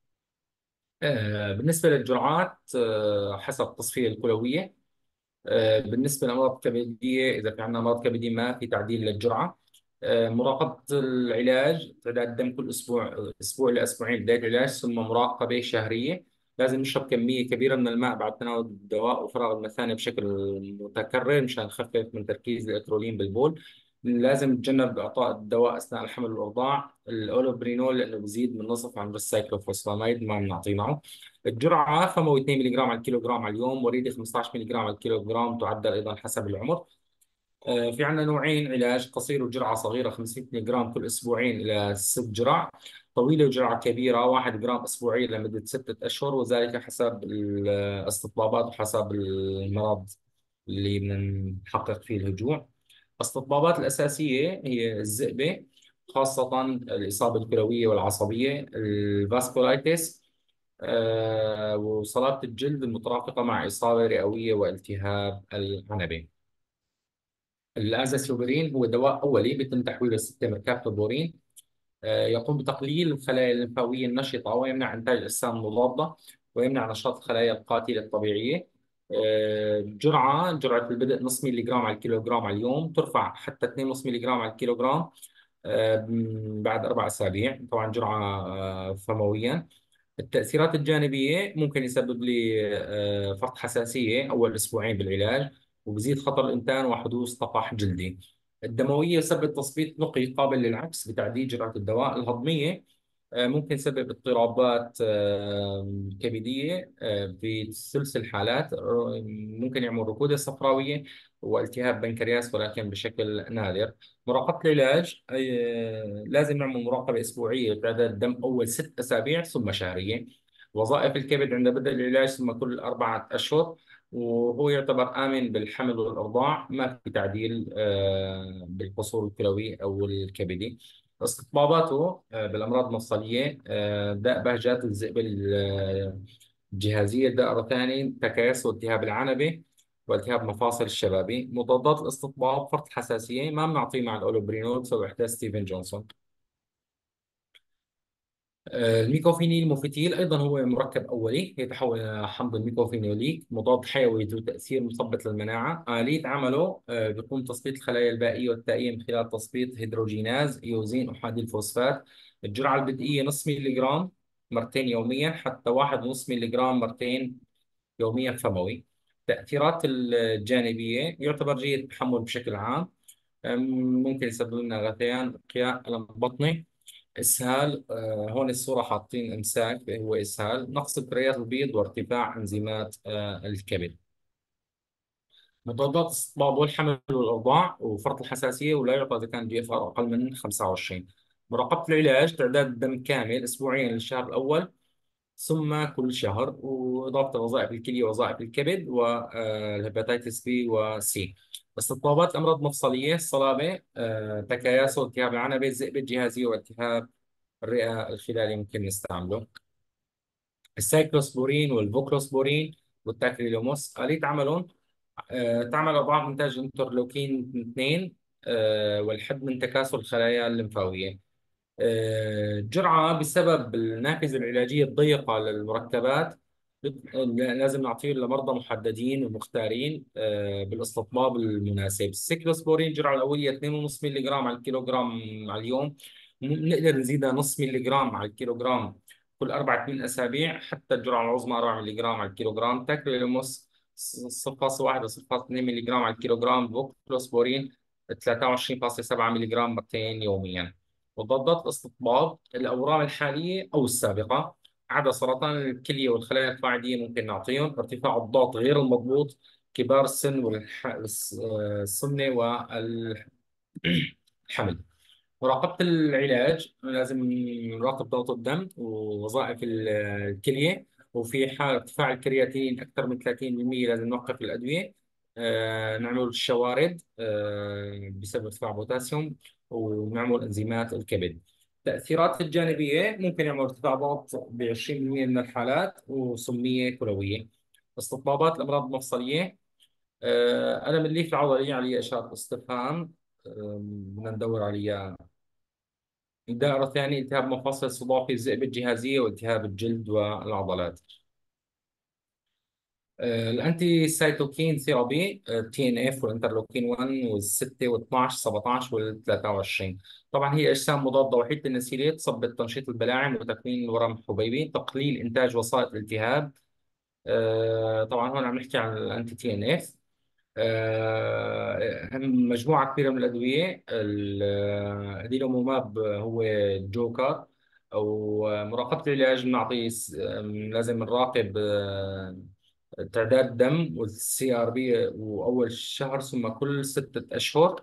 آه، بالنسبة للجرعات آه، حسب التصفية الكلوية. آه، بالنسبة للأمراض الكبدية، إذا في عندنا أمراض كبدية ما في تعديل للجرعة. آه، مراقبة العلاج: تعداد الدم كل أسبوع، أسبوع لأسبوعين بداية العلاج، ثم مراقبة شهرية. لازم نشرب كمية كبيرة من الماء بعد تناول الدواء، وفراغ المثانة بشكل متكرر مشان نخفف من تركيز الأترولين بالبول. لازم نتجنب إعطاء الدواء أثناء الحمل والإرضاع. الأولوبرينول لأنه بيزيد من نصف عمر السايكلوفوسفاميد، ما بنعطيه معه. الجرعة: فمو اثنين ملغ على الكيلوغرام على اليوم، وريدي خمسة عشر ملغ على الكيلوغرام، تعدل أيضا حسب العمر. آه، في عندنا نوعين علاج: قصير وجرعة صغيرة خمسمية ملغ جرام كل أسبوعين إلى ست جرع، طويلة وجرعة كبيرة واحد جرام أسبوعيا لمدة ستة أشهر، وذلك حسب الاستطبابات وحسب المرض اللي بنحقق فيه الهجوع. الاستطبابات الأساسية هي الزئبة، خاصة الإصابة الكلوية والعصبية، الفاسكولايتس، آه، وصلابة الجلد المترافقة مع إصابة رئوية والتهاب العنبة. الازاثيوبرين هو دواء اولي بيتم تحويله لستة مركبة بورين، آه، يقوم بتقليل الخلايا الليمفاويه النشطه ويمنع انتاج الاجسام المضاده، ويمنع نشاط الخلايا القاتله الطبيعيه. آه، جرعه جرعه البدء نص ملي جرام على الكيلوغرام على اليوم، ترفع حتى اثنين ونص ملي جرام على الكيلوغرام آه، بعد اربع اسابيع، طبعا جرعه آه، فمويا. التأثيرات الجانبية ممكن يسبب لي آه، فرط حساسية أول أسبوعين بالعلاج، وبزيد خطر الإنتان وحدوث طفح جلدي. الدموية يسبب تثبيط نقي قابل للعكس بتعديل جرعة الدواء. الهضمية آه، ممكن يسبب اضطرابات آه، كبدية آه، في ثلث الحالات، آه، ممكن يعمل ركودة صفراوية والتهاب بنكرياس ولكن بشكل نادر. مراقبة العلاج آه، لازم نعمل مراقبة أسبوعية لتعداد الدم أول ست أسابيع ثم شهرية. وظائف الكبد عند بدء العلاج ثم كل أربعة أشهر، وهو يعتبر آمن بالحمل والإرضاع، ما في تعديل آه، بالقصور الكلوي أو الكبدي. استطباباته آه، بالأمراض المفصلية: آه، داء بهجات الذئبة الجهازية، داء رثاني، تكيس والتهاب العنبة، والتهاب مفاصل الشبابي. مضادات الاستطباب: فرط حساسية، ما بنعطيه مع الأولوبرينول بسبب إحداث ستيفن جونسون. آه، الميكوفينيل موفيتيل أيضا هو مركب أولي يتحول إلى حمض الميكوفينوليك، مضاد حيوي ذو تأثير مثبط للمناعة. آلية عمله آه، بيقوم تثبيط الخلايا البائية والتائية من خلال تثبيط هيدروجيناز يوزين أحادي الفوسفات. الجرعة البدئية نص ملي جرام مرتين يوميا حتى واحد ونص ملي جرام مرتين يوميا فموي. التأثيرات الجانبية: يعتبر جيد التحمل بشكل عام، آم، ممكن يسبب لنا غثيان، إقياء، ألم بطني، اسهال. آه، هون الصورة حاطين امساك هو اسهال، نقص كريات البيض، وارتفاع انزيمات آه، الكبد. مضادات الاستطباب والحمل والارضاع وفرط الحساسية، ولا يعطى اذا كان جي اف ار اقل من خمسة وعشرين. مراقبة العلاج: تعداد الدم كامل اسبوعيا للشهر الاول ثم كل شهر، واضافة وظائف الكلى ووظائف الكبد والهيباتيتس بي وسي. استطبابات الامراض المفصلية: الصلابة، آه، تكيس والتهاب العنبة، الذئبة الجهازية، والتهاب الرئة الخلالي ممكن نستعمله. السايكلوسبورين والفوكلوسبورين والتاكريلوموس آلية عملهم: آه، تعمل أضعاف إنتاج انترلوكين اثنين، آه، والحد من تكاثر الخلايا الليمفاوية. آه، جرعة بسبب النافذة العلاجية الضيقة للمركبات، بت- لازم نعطيه لمرضى محددين ومختارين آه، بالاستطباب المناسب. السيكلوسبورين الجرعة الأولية اثنين ونص ملي جرام على الكيلوغرام على اليوم، م- نقدر نزيدها نص ملي جرام على الكيلوغرام كل أربعة من أسابيع حتى الجرعة العظمى أربعة ملي جرام على الكيلوغرام. تاكريلوموس صفر فاصلة واحد و صفر فاصلة اثنين ملي جرام على الكيلوغرام. بوكلوسبورين ثلاثة وعشرين فاصلة سبعة ملي جرام مرتين يوميا. مضادات الاستطباب: الأورام الحالية أو السابقة، عدا سرطان الكلية والخلايا القاعدية ممكن نعطيهم. ارتفاع الضغط غير المضبوط، كبار السن والسمنة والحمل. مراقبة العلاج: لازم نراقب ضغط الدم ووظائف ال- الكلية، وفي حال ارتفاع الكرياتين أكثر من ثلاثين بالمئة لازم نوقف الأدوية. آه نعمل الشوارد آه بسبب ارتفاع بوتاسيوم، ونعمل انزيمات الكبد. التأثيرات الجانبية: ممكن يعمل ارتفاع ضغط ب عشرين بالمئة من الحالات وسمية كلوية. استطبابات الأمراض المفصلية: آه ألم الليف العضلي عليه إشارة استفهام، آه، بدنا ندور عليها. الدائرة الثانية: التهاب مفاصل الصداع، الذئبة الجهازية، والتهاب الجلد والعضلات. آه، الانتي سيتوكين ثيرابي: تي ان اف والانترلوكين واحد وال6 وال12 سبعتاشر وال23. طبعا هي اجسام مضاده وحيده النسيجيه تثبط تنشيط البلاعم وتكوين الورم الحبيبي، تقليل انتاج وسائط الالتهاب. آه، طبعا هون عم نحكي عن الانتي تي ان اف. آه، هم مجموعة كبيرة من الأدوية. الأدينوموماب هو الجوكر. أو مراقبة العلاج بنعطي س- لازم نراقب آه، تعداد دم والسي ار بي وأول شهر ثم كل ستة أشهر.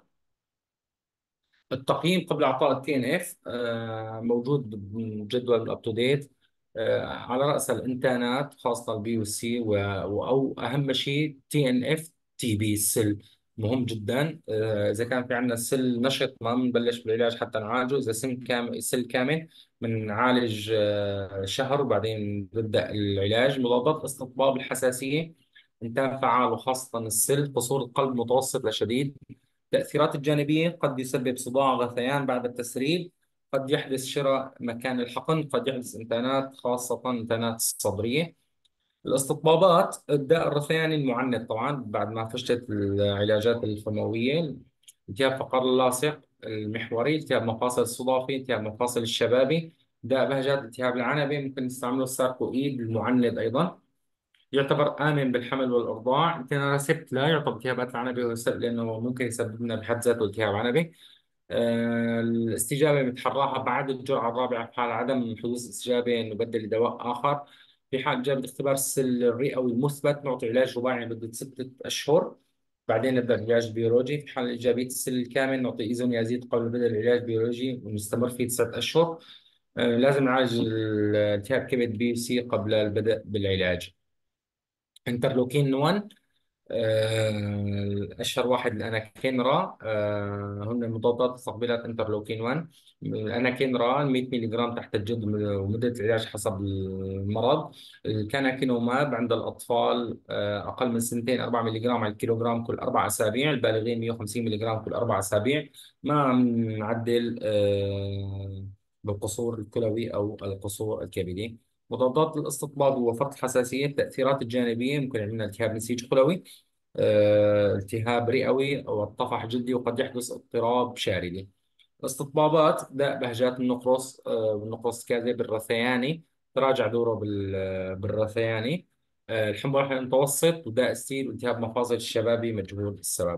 التقييم قبل اعطاء التي ان اف موجود بجدول اب تو ديت، على راس الانتانات خاصه البي والسي، او اهم شيء تي ان اف تي بي السل مهم جدا. آه، اذا كان في عندنا سل نشط ما بنبلش بالعلاج حتى نعالجه، اذا سن كامل سل كامل بنعالج آه، شهر وبعدين بنبدا العلاج. مضادات استطباب الحساسيه انتان فعال، وخاصه السل، قصور القلب متوسط لشديد. التأثيرات الجانبية قد يسبب صداع غثيان بعد التسريب، قد يحدث شراء مكان الحقن، قد يحدث انتانات خاصة انتانات الصدرية. الاستطبابات، الداء الرثياني المعنت طبعا بعد ما فشلت العلاجات الفموية: التهاب فقار اللاصق المحوري، التهاب مفاصل الصدافي، التهاب مفاصل الشبابي، داء بهجات، التهاب العنبي. ممكن نستعمله الساركوئيد المعند أيضا. يعتبر آمن بالحمل والإرضاع. التناسبت لا يعتبر التهابات العنبي لأنه ممكن يسبب لنا بحد ذاته التهاب عنبي. آه، الاستجابة متحراها بعد الجرعة الرابعة في حال عدم حدوث استجابة نبدل لدواء آخر. في حال إجابة اختبار السل الرئوي المثبت نعطي علاج رباعي لمدة ستة أشهر، بعدين نبدأ العلاج البيولوجي. في حال إيجابية السل الكامل نعطي إيزونيازيد قبل بدء العلاج البيولوجي ونستمر فيه تسعة أشهر. آه، لازم نعالج التهاب كبد بي سي قبل البدء بالعلاج. انترلوكين واحد، آه، أشهر واحد الأناكينرا، آه، هن مضادات تقبيلات انترلوكين واحد. الأناكينرا مية ملغ جرام تحت الجلد، ومدة العلاج حسب المرض. الكاناكينوماب عند الأطفال آه، أقل من سنتين أربعة ملغ جرام على الكيلوغرام كل أربع أسابيع، البالغين مية وخمسين ملغ جرام كل أربع أسابيع. ما عم نعدل آه، بالقصور الكلوي أو القصور الكبدي. مضادات الاستطباب وفرط الحساسية. التأثيرات الجانبية ممكن عندنا التهاب نسيج خلوي، آه، التهاب رئوي أو الطفح جلدي، وقد يحدث اضطراب شاردي. الاستطبابات: داء بهجات النقرس آه، والنقرس كاذب بالرثياني، تراجع دوره بال- بالرثياني. آه، الحمى المتوسط وداء السيل والتهاب مفاصل الشبابي مجهول السبب.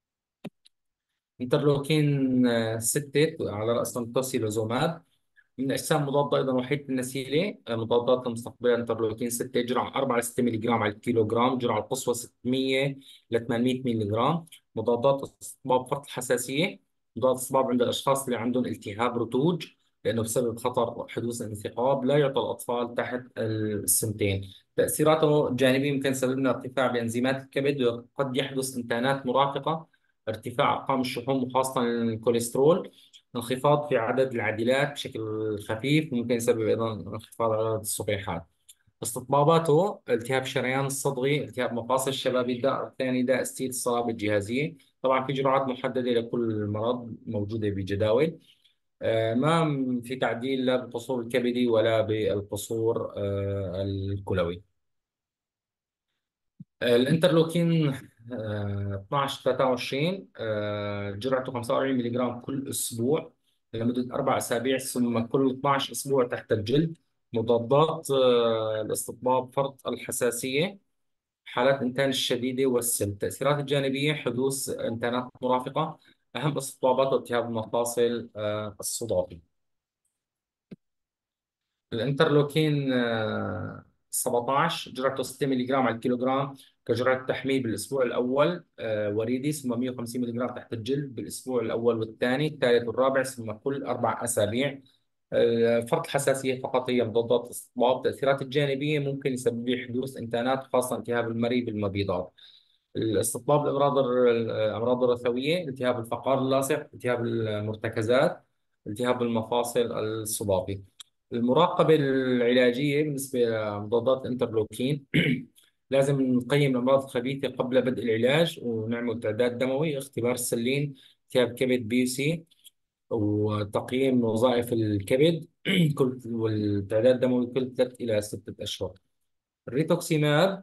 انترلوكين آه، ستة على رأس التوسيلوزوماب من أجسام مضادة أيضا وحيدة النسيلة. آه، مضادات المستقبلية انترلوكين ستة، جرعة أربعة ل ستة ملغ جرام على الكيلوغرام، جرعة القصوى ستمية ل ثمانمية ملغ جرام. مضادات استصباب فرط الحساسية: مضاد استصباب عند الأشخاص اللي عندهم التهاب رتوج، لأنه بسبب خطر حدوث انثقاب. لا يعطى الأطفال تحت السنتين. تأثيراته الجانبية ممكن تسبب لنا ارتفاع بأنزيمات الكبد، وقد يحدث انتانات مرافقة، ارتفاع أرقام الشحوم وخاصة الكوليسترول، انخفاض في عدد العديلات بشكل خفيف، ممكن يسبب أيضا انخفاض عدد الصفيحات. استطباباته: التهاب الشريان الصدغي، التهاب مفاصل الشبابي، الداء الثاني داء ستيل الصلابة الجهازية. طبعا في جرعات محددة لكل مرض موجودة بجداول. آه، ما في تعديل لا بالقصور الكبدي ولا بالقصور آه، الكلوي. الانترلوكين آه، اثناشر ثلاثة وعشرين، آه، جرعته خمسة وأربعين ملغ جرام كل اسبوع لمده اربع اسابيع ثم كل اثناشر اسبوع تحت الجلد. مضادات آه، الاستطباب فرط الحساسيه، حالات الانتان الشديده والسل. التاثيرات الجانبيه: حدوث انتانات مرافقه. اهم استطبابات التهاب المفاصل آه، الصداعي. الانترلوكين آه، سبعتاشر، جرعته ستة ملغ جرام على الكيلوغرام كجرعة تحميل بالأسبوع الأول آه، وريدي، ثم مية وخمسين ملغ جرام تحت الجلد بالأسبوع الأول والثاني الثالث والرابع، ثم كل أربع أسابيع. آه، فرط الحساسية فقط هي مضادات الاستطباب. التأثيرات الجانبية ممكن يسبب لي حدوث انتانات، خاصة التهاب المريء بالمبيضات. الاستطباب الأمراض الأمراض الرثوية: التهاب الفقار اللاصق، التهاب المرتكزات، التهاب المفاصل الصداعي. المراقبة العلاجية بالنسبة لمضادات الانترلوكين: لازم نقيم الأمراض الخبيثة قبل بدء العلاج، ونعمل تعداد دموي، اختبار السلين، التهاب كبد بي سي، وتقييم وظائف الكبد كل والتعداد الدموي كل ثلاث إلى ستة أشهر. الريتوكسيماب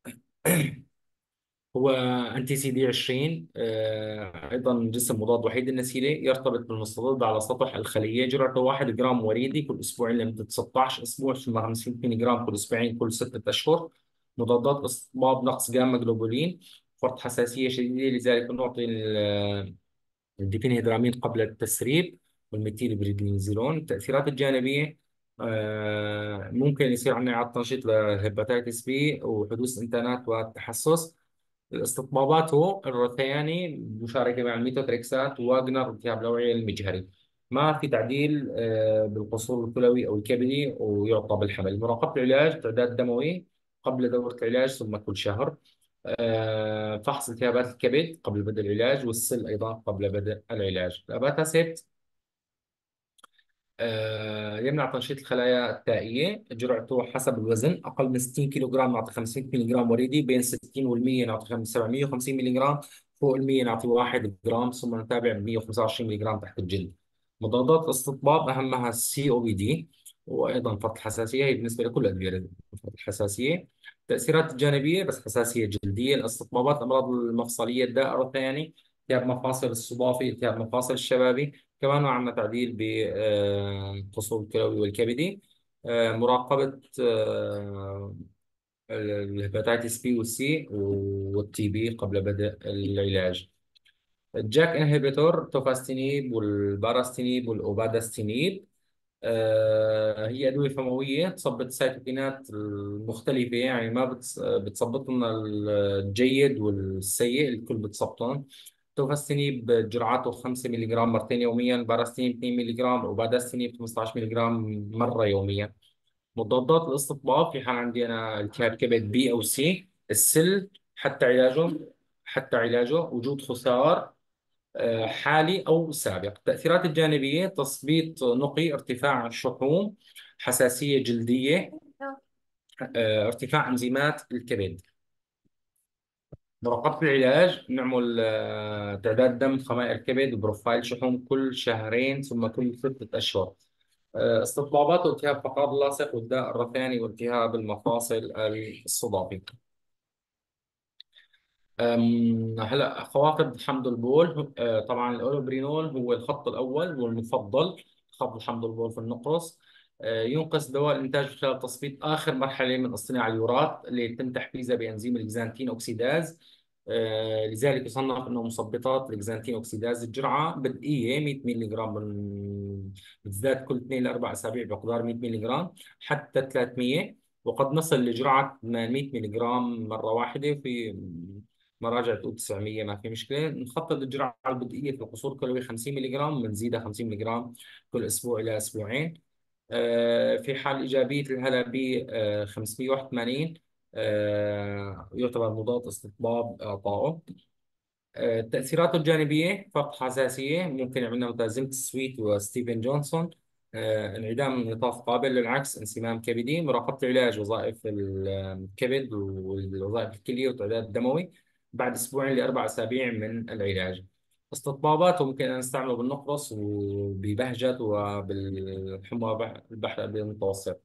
هو انتي سي دي عشرين، آه، ايضا جسم مضاد وحيد النسيله، يرتبط بالمستضد على سطح الخليه. جرعته واحد جرام وريدي كل اسبوعين لمده ستاشر اسبوع، ثم خمسين ملغ جرام كل اسبوعين كل ستة اشهر. مضادات اصطباب نقص جاما جلوبولين، فرط حساسيه شديده، لذلك نعطي ال- الديفينهيدرامين قبل التسريب والميثيل بريدنيزولون. التاثيرات الجانبيه: آه، ممكن يصير عندنا إعادة تنشيط للهيباتيتس بي وحدوث انتانات والتحسس. الاستطبابات هو الرثياني مشاركة مع الميثوتريكسات واجنر والتهاب الأوعية المجهري. ما في تعديل آه، بالقصور الكلوي أو الكبدي ويعطى بالحمل. مراقبة العلاج تعداد دموي قبل دورة العلاج ثم كل شهر. آه، فحص التهابات الكبد قبل بدء العلاج والسل أيضا قبل بدء العلاج. الأباتاسيبت آه، يمنع تنشيط الخلايا التائية. جرعته حسب الوزن، أقل من ستين كيلو جرام نعطي خمسمية ملي جرام وريدي، بين ستين وال مية نعطي سبعمية وخمسين ملي جرام، فوق ال مية نعطي واحد جرام، ثم نتابع ب مية وخمسة وعشرين ملي جرام تحت الجلد. مضادات الاستطباب أهمها السي او بي دي، وأيضا فرط الحساسية، هي بالنسبة لكل أدوية فرط الحساسية. التأثيرات الجانبية بس حساسية جلدية. الاستطبابات الأمراض المفصلية الدائرة الثاني، التهاب مفاصل الصباطي، التهاب مفاصل الشبابي. كمان عندنا تعديل بالقصور الكلوي والكبدي. آه، مراقبة آه، الهepatitis بي والسي والتي بي قبل بدء العلاج. الجاك انهبيتور، توفاستينيب والباراستينيب والاوباداستينيب. آه، هي أدوية فموية تثبط السيتوكينات المختلفة، يعني ما بتس- بتثبط لنا الجيد والسيء، الكل بتثبطهم. توفاستينيب جرعاته خمسة ملي جرام مرتين يوميا، باراستينيب اثنين ملي جرام، وباداستينيب خمسة عشر ملي جرام مرة يوميا. مضادات الاستطباب، في حال عندي أنا التهاب كبد بي أو سي، السل حتى علاجه حتى علاجه وجود خسار آه، حالي أو سابق. التأثيرات الجانبية، تثبيط نقي، ارتفاع الشحوم، حساسية جلدية، آه، ارتفاع أنزيمات الكبد. مراقبة العلاج، نعمل آه، تعداد دم خمائر الكبد وبروفايل شحوم كل شهرين ثم كل ستة أشهر. آه، استطبابات والتهاب فقرات اللاصق والداء الرثاني والتهاب المفاصل الصداعي. أم، هلا خوافض حمض البول، أه، طبعا الاولوبرينول هو الخط الاول والمفضل. خفض حمض البول في النقرس. أه، ينقص دواء الانتاج خلال تصفية اخر مرحله من اصطناع اليورات اللي يتم تحفيزها بانزيم الاكزانتين اوكسيداز. أه، لذلك يصنف انه مثبطات الاكزانتين اوكسيداز. الجرعه بدئيه مية ملي جرام، من- بتزداد كل اثنين ل اربع اسابيع بمقدار مية ملي جرام حتى ثلاثمية، وقد نصل لجرعه ثمانمية ملي جرام مره واحده. في مراجع تقول تسعمية، ما في مشكله. نخفض الجرعه البدئيه في القصور الكلوي خمسين ملي جرام، بنزيدها خمسين ملي جرام كل اسبوع الى اسبوعين. آه، في حال ايجابيه الهلا ب آه، خمسمية وواحد وثمانين، آه، يعتبر مضاد استطباب اعطائه. آه، تأثيراته الجانبية، فرط حساسية، ممكن يعملنا مثل زنك سويت وستيفن جونسون. آه، انعدام نطاف قابل للعكس، انسمام كبدي. مراقبة العلاج، وظائف الكبد والوظائف الكلية والتعداد الدموي بعد أسبوعين لأربع أسابيع من العلاج. استطباباته ممكن أن نستعمله بالنقرس وببهجت وبالحمى البحر الأبيض المتوسط.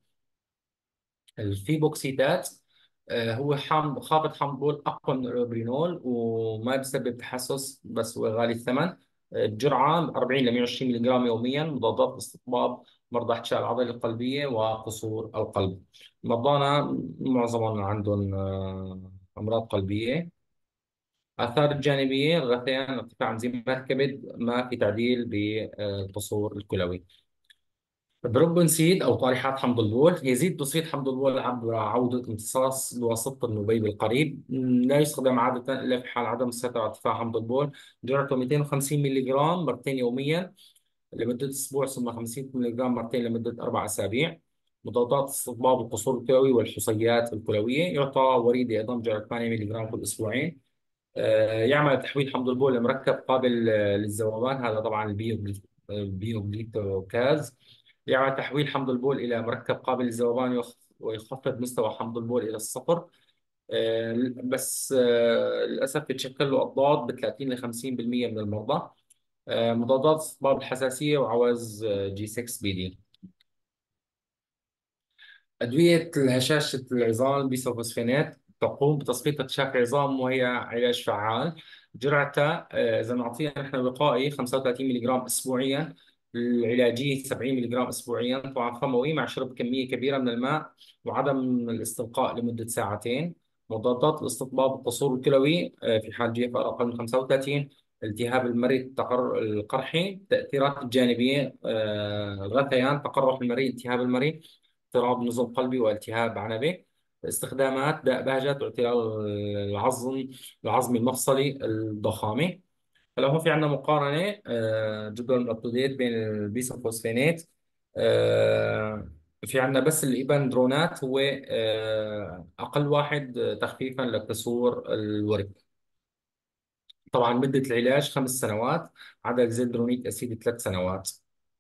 الفيبوكسيتات آه، هو حامض خافض حمض بول أقوى من الأوبرينول وما بيسبب تحسس، بس هو غالي الثمن. آه، الجرعة أربعين ل مية وعشرين ملي جرام يوميا. مضادات استطباب مرضى احتشاء العضلة القلبية وقصور القلب. مرضانا معظمهم عندهم آه، أمراض قلبية. آثار الجانبية، الغثيان، ارتفاع انزيمات الكبد، ما في تعديل بالقصور الكلوي. بروبنسيد أو طارحات حمض البول، يزيد تصفية حمض البول عبر عودة امتصاص بواسطة النبيب القريب. م، لا يستخدم عادة إلا في حال عدم السيطرة على ارتفاع حمض البول. جرعته مئتين وخمسين ملي جرام مرتين يوميا لمدة أسبوع، ثم خمسين ملي جرام مرتين لمدة أربع أسابيع. مضادات استطباب القصور الكلوي والحصيات الكلوية، يعطى وريدي أيضا بجرعة ثمانية ملي جرام كل أسبوعين. آه، يعمل تحويل حمض البول لمركب قابل آه، للذوبان، هذا طبعا البيوغلي- البيوغليكوكاز. يعمل تحويل حمض البول إلى مركب قابل للذوبان ويخ- ويخفض مستوى حمض البول إلى الصفر. آه، بس آه، للأسف يتشكل له أضداد ب ثلاثين ل خمسين بالمية من المرضى. آه، مضادات استطباب الحساسية وعوز آه، جي ستة بي دي. أدوية هشاشة العظام بيسوفوسفينات تقوم بتصفية ارتشاح العظام وهي علاج فعال. جرعتها آه، إذا نعطيها نحن وقائي خمسة وثلاثين ملي جرام أسبوعيا، العلاجية سبعين ملي جرام أسبوعيا، طبعا فموي مع شرب كمية كبيرة من الماء وعدم الاستنقاء لمدة ساعتين. مضادات الاستطباب القصور الكلوي آه، في حال جي اف ار أقل من خمسة وثلاثين، التهاب المريء التقر- القرحي، تأثيرات الجانبية آه، الغثيان، تقرح المريء، التهاب المريء، اضطراب نظم قلبي والتهاب عنبي. استخدامات: داء بهجت واعتلال العظم العظمي المفصلي، الضخامة. هلا هون في عندنا مقارنة آه، جدول اب تو ديت بين البيسوفوسفينات. آه، في عندنا بس الإيباندرونات هو آه، أقل واحد تخفيفا لكسور الورك. طبعا مدة العلاج خمس سنوات، عدد زيترونيك أسيد ثلاث سنوات.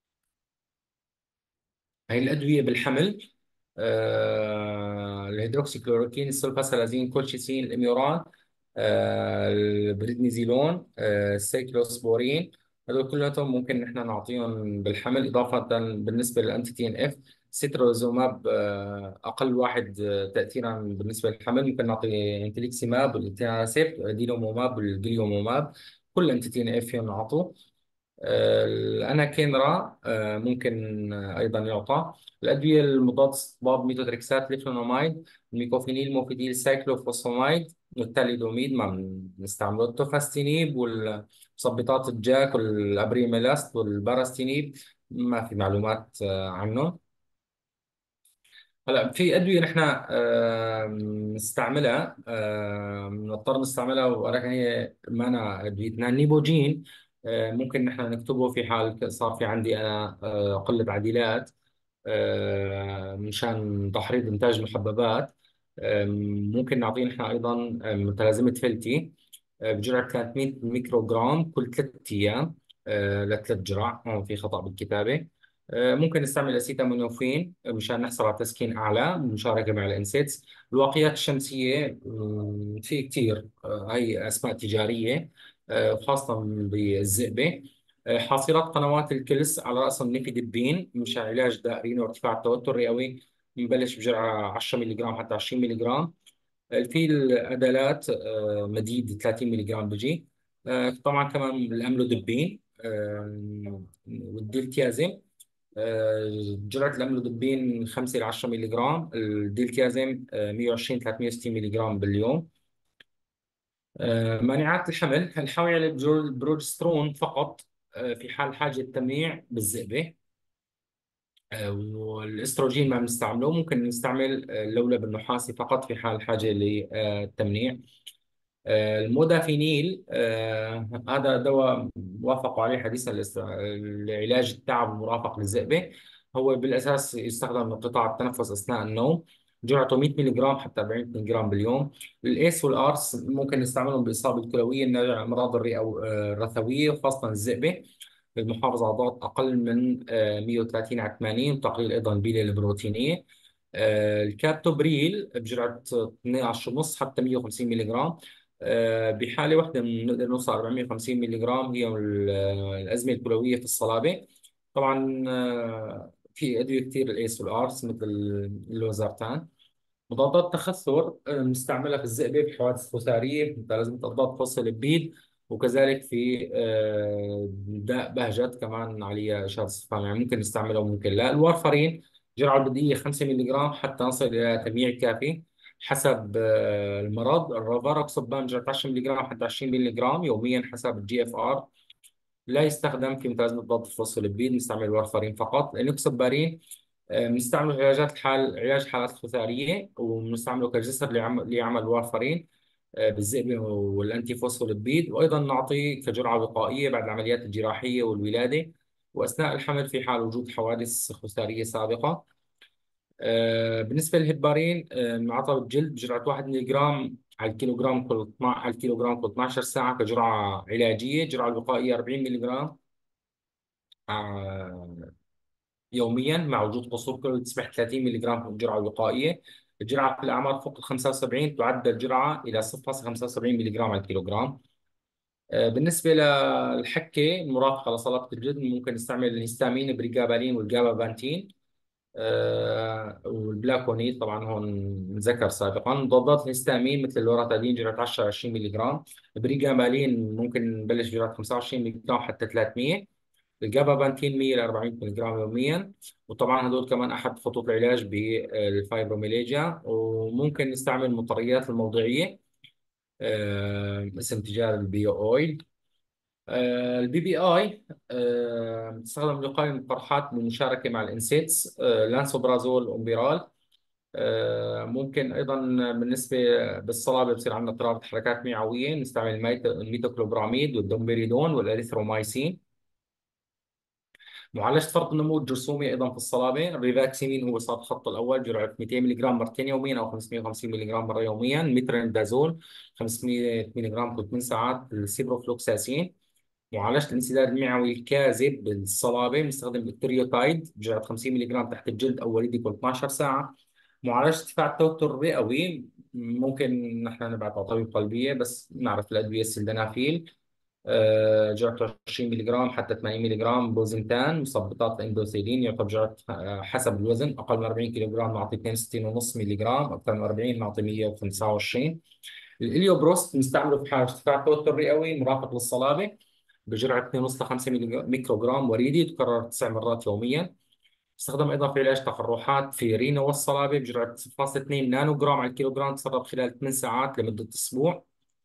هي الأدوية بالحمل: آه، الهيدروكسيكلوروكين، السولفاسلازين، كولشيسين، الإميورال، آه، البريدنيزيلون، آه، السيكلوسبورين. هذول كلهم ممكن نحن نعطيهم بالحمل. إضافة بالنسبة للأنتي تي إن إف، سيتروزوماب آه، أقل واحد آه، تأثيرا بالنسبة للحمل. ممكن نعطي انتليكسيماب والإتياناسيب، ديلوموماب والجليوموماب. كل أنتي تي إن إف فيهم نعطوه. آه، الأناكينرا آه، ممكن آه، أيضا يعطى. الأدوية المضادة للاستطباب: ميتوتريكسات، ليفلوناميد، الميكوفينيل، موفيديل، سايكلوفوسفاميد، والتاليدوميد ما بنستعمله. التوفاستينيب والمثبطات الجاك والأبريميلاست والباراستينيب ما في معلومات آه، عنه. هلا في ادويه نحن آه، بنستعملها، آه، بنضطر نستعملها، ولكن هي ما ادويتنا. النيبوجين آه، ممكن نحن نكتبه في حال صار في عندي انا آه، قله عديلات، آه، مشان تحريض انتاج المحببات. آه، ممكن نعطيه نحن ايضا آه، متلازمه فلتي آه، بجرعه ثلاثمئة ميكرو جرام كل ثلاث ايام، آه، لثلاث جرع. هون في خطا بالكتابه. آه، ممكن نستعمل اسيتامينوفين مشان نحصل على تسكين اعلى بالمشاركه مع الانسيتس. الواقيات الشمسيه مم، في كثير، آه، هي اسماء تجاريه، آه، خاصه بالزئبه. آه، حاصرات قنوات الكلس على راسهم نيفيدبين مشان علاج دائرين وارتفاع التوتر الرئوي. بنبلش بجرعه عشرة ملي جرام حتى عشرين ملي جرام. في الأدلات آه، مديد ثلاثين ملي جرام بيجي. آه، طبعا كمان الأملودبين آه، والديلتيازيم. آه، جرعة الأملودبين خمسة إلى عشرة ملي جرام. الديلتيازيم آه، مئة وعشرين ثلاثمئة وستين ملي جرام باليوم. آه، مانعات الحمل: الحاوية على البروجسترون فقط آه، في حال حاجة تمنيع بالذئبة. آه، والاستروجين ما بنستعمله. ممكن نستعمل آه، اللولب النحاسي فقط في حال حاجة للتمنيع. آه، المودافينيل آه، هذا دواء وافقوا عليه حديثا لاست- لعلاج التعب المرافق للذئبة. هو بالأساس يستخدم لقطاع التنفس أثناء النوم. جرعته مئة ملي جرام حتى أربعين ملي جرام باليوم. الإيس والآرس ممكن نستعملهم بالإصابة الكلوية، الناجعة عن أمراض الرئة آه، الرثوية وخاصة الذئبة، للمحافظة على ضغط أقل من آه، مئة وثلاثين على ثمانين، وتقليل أيضا البيلة البروتينية. آه، الكابتوبريل بجرعة اثني عشر ونص حتى مئة وخمسين ملي جرام. آه، بحالة واحدة بنقدر نوصل أربعمئة وخمسين ملي جرام. هي ال- الأزمة الكلوية في الصلابة. طبعا آه، في أدوية كثير، الإيس والآرس، مثل اللوزارتان. مضادات تخثر آه، بنستعملها في الذئبة بحوادث خسارية، لازم تضاد فوسفوليبيد. وكذلك في آه، داء بهجت كمان عليها إشارة استفهام، يعني ممكن نستعمله وممكن لا. الوارفرين جرعة البديهية خمسة ملي جرام حتى نصل إلى تجميع كافي حسب آه، المرض. الرافاروكسبان جرعة عشرة ملي جرام حتى عشرين ملي جرام يوميا حسب الجي اف ار. لا يستخدم في متلازمة ضغط الفوسفوليبيد، نستعمل الوارفرين فقط. الانوكسبارين آه، بنستعمله في علاجات الحال علاج حالات الخثارية، وبنستعمله كجسر لعمل لعمل وارفرين آه، بالذئبة والأنتي فوسفوليبيد. وأيضا نعطيه كجرعة وقائية بعد العمليات الجراحية والولادة، وأثناء الحمل في حال وجود حوادث خثارية سابقة. آه، بالنسبة للهبارين آه، بنعطى بالجلد بجرعة واحد ملي جرام على الكيلوغرام كل اثنا عشر على الكيلوغرام كل اثني عشر ساعة كجرعة علاجية. الجرعة الوقائية أربعين ملي جرام آه، يوميا مع وجود قصور كلوي تصبح ثلاثين ملي جرام الجرعة الوقائية. الجرعة في الأعمار فوق ال خمسة وسبعين تعدل الجرعة إلى صفر فاصلة خمسة وسبعين ملي جرام على الكيلوغرام. آه، بالنسبة للحكة المرافقة لصلابة الجلد، ممكن نستعمل الهستامين، بريجابالين، والجابابانتين. آه، والبلاكونيد طبعا هون ذكر سابقا. مضادات الهستامين مثل اللوراتادين جرعة عشرة عشرين ملي جرام. بريجابالين ممكن نبلش جرعة خمسة وعشرين ملي جرام حتى ثلاثمئة. الجابابانتين مية ل أربعمئة ملي جرام يوميا. وطبعا هذول كمان احد خطوط العلاج بالفايبروميليجيا. وممكن نستعمل المطريات الموضعيه، آه، اسم تجاري البيو اويل. البي بي اي تستخدم لوقاية من القرحات بالمشاركة مع الانسيتس، آه، لانسوبرازول، امبيرال. آه، ممكن ايضا بالنسبه بالصلابه بصير عندنا اضطراب حركات معويه، نستعمل الميت- الميتوكلوبراميد والدومبيريدون والاريثرومايسين. معالجه فرط النمو الجرثومي ايضا في الصلابه، الريفاكسيمين هو صار الخط الاول، جرعه مئتين ملغ مرتين يوميا او خمسمئة وخمسين ملغ مره يوميا. مترونيدازول خمسمئة ملغ كل ثمان ساعات. السيبروفلوكساسين. معالجة الانسداد المعوي الكاذب بالصلابة بنستخدم التريوتايد بجرعة خمسين ملغ تحت الجلد أو وريدي كل اثنتا عشرة ساعة. معالجة ارتفاع التوتر الرئوي ممكن نحن نبعث على طبيب قلبية، بس نعرف الأدوية السلدنافيل، آه، جرعة عشرين ملغ حتى ثمانين ملغ. بوزنتان مثبطات الاندوثيلين يعطى بجرعة آه، حسب الوزن، أقل من أربعين كيلوغرام نعطي اثنين وستين فاصلة خمسة ملغ، أكثر من أربعين نعطي مئة وخمسة وعشرين. الإليوبروست بنستعمله في حالة ارتفاع توتر رئوي مرافق للصلابة بجرعة اثنين فاصلة خمسة ميكروغرام وريدي، تكرر تسع مرات يوميا. استخدم أيضا في علاج تقرحات في رينا والصلابة بجرعة صفر فاصلة اثنين نانو جرام على الكيلوغرام، تسرب خلال ثمان ساعات لمدة أسبوع.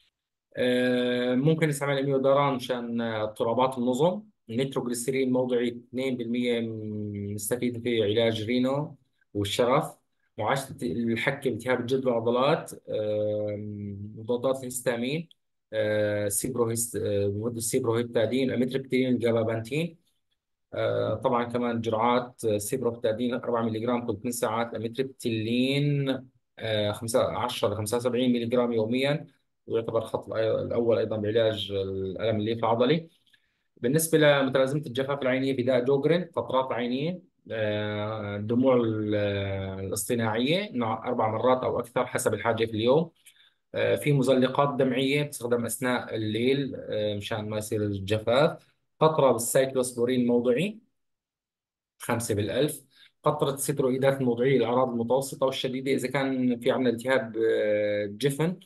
آه، ممكن نستعمل اميوداران مشان آه، اضطرابات النظم. النيتروجليسيرين موضعي اثنين بالمئة نستفيد في علاج رينو والشرف. معالجة الحكة بالتهاب الجلد والعضلات، آه، مضادات الهستامين، آه، سيبروهيست آه، مضاد السيبروهيبتادين، اميتريبتيلين، الجابابانتين. آه، طبعا كمان جرعات آه، سيبروهيبتادين أربعة ملغ كل ثمان ساعات. اميتريبتيلين آه، خمسة عشر ل خمسة وسبعين ملغ يوميا، ويعتبر الخط الأي- الأول أيضا بعلاج الألم الليفي العضلي. بالنسبة لمتلازمة الجفاف العينية بداء جوجرين، قطرات عينية، آه، الدموع ال- آه، الاصطناعية نوع أربع مرات أو أكثر حسب الحاجة في اليوم. آه، في مزلقات دمعية بتستخدم أثناء الليل آه، مشان ما يصير الجفاف. قطرة بالسايكلوسبورين الموضعي خمسة بالألف. قطرة سترويدات الموضعية للأعراض المتوسطة والشديدة، إذا كان في عندنا التهاب آه، جفن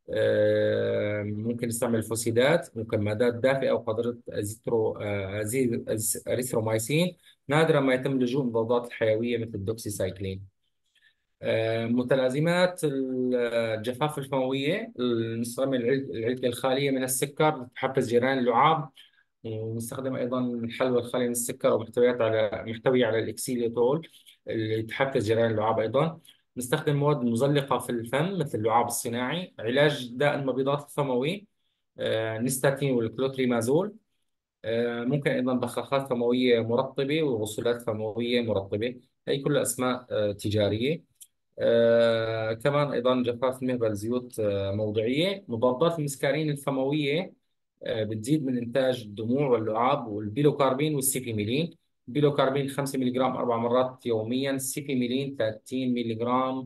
آه، ممكن نستعمل فوسيدات، مكمدات دافئة أو قدرة أزيترو آه، أزي- أز- أريثرومايسين. نادرا ما يتم لجوء المضادات الحيوية مثل الدوكسيسايكلين. آه، متلازمات الجفاف الفموية، نستخدم العل- العلكة الخالية من السكر تحفز جريان اللعاب. ونستخدم ايضا الحلوى الخالي من السكر ومحتويات على محتويه على الاكسيليتول اللي تحفز جريان اللعاب ايضا. نستخدم مواد مزلقه في الفم مثل اللعاب الصناعي. علاج داء المبيضات الفموي، آه، نيستاتين والكلوتريمازول. آه، ممكن ايضا بخاخات فمويه مرطبه وغسولات فمويه مرطبه. هي كلها اسماء آه، تجاريه. آه كمان أيضا جفاف المهبل، زيوت آه موضعية. مضادات المسكرين الفموية آه بتزيد من إنتاج الدموع واللعاب، والبيلوكاربين والسيفيميلين. بيلوكاربين خمسة ملغ أربع مرات يوميا، سيفيميلين ثلاثين ملغ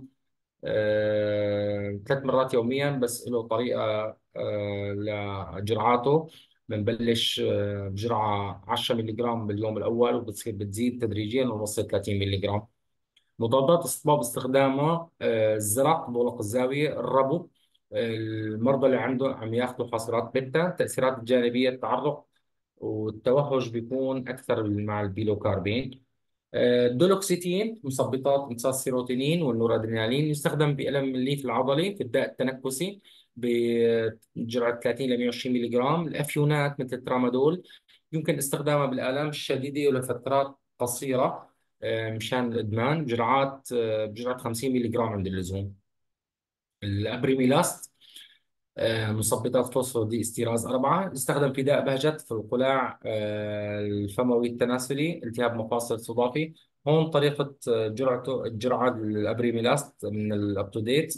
آه ثلاث مرات يوميا، بس له طريقة آه لجرعاته. بنبلش آه بجرعة عشرة ملغ باليوم الأول، وبتصير بتزيد تدريجيا ونوصل ثلاثين ملغ. مضادات استطباب استخدامها آه، الزرق، بغلق الزاوية، الربو. آه، المرضى اللي عندهم عم ياخذوا حصرات بيتا. التأثيرات الجانبية التعرق والتوهج بيكون أكثر مع البيلوكاربين. آه، الدولوكسيتين مثبطات امتصاص السيروتونين والنورادرينالين، يستخدم بألم الليف العضلي في الداء التنفسي بجرعة ثلاثين ل مئة وعشرين ملغ. الأفيونات مثل الترامادول يمكن استخدامها بالآلام الشديدة ولفترات قصيرة آه، مشان الإدمان، بجرعات آه، بجرعة خمسين ملغ عند اللزوم. الأبريميلاست آه، مثبطات فوسفودي استيراز أربعة، يستخدم في داء بهجت في القلاع آه، الفموي التناسلي، التهاب مفاصل صدافي. هون طريقة آه، جرعته الجرعة الأبريميلاست من الأبتوديت.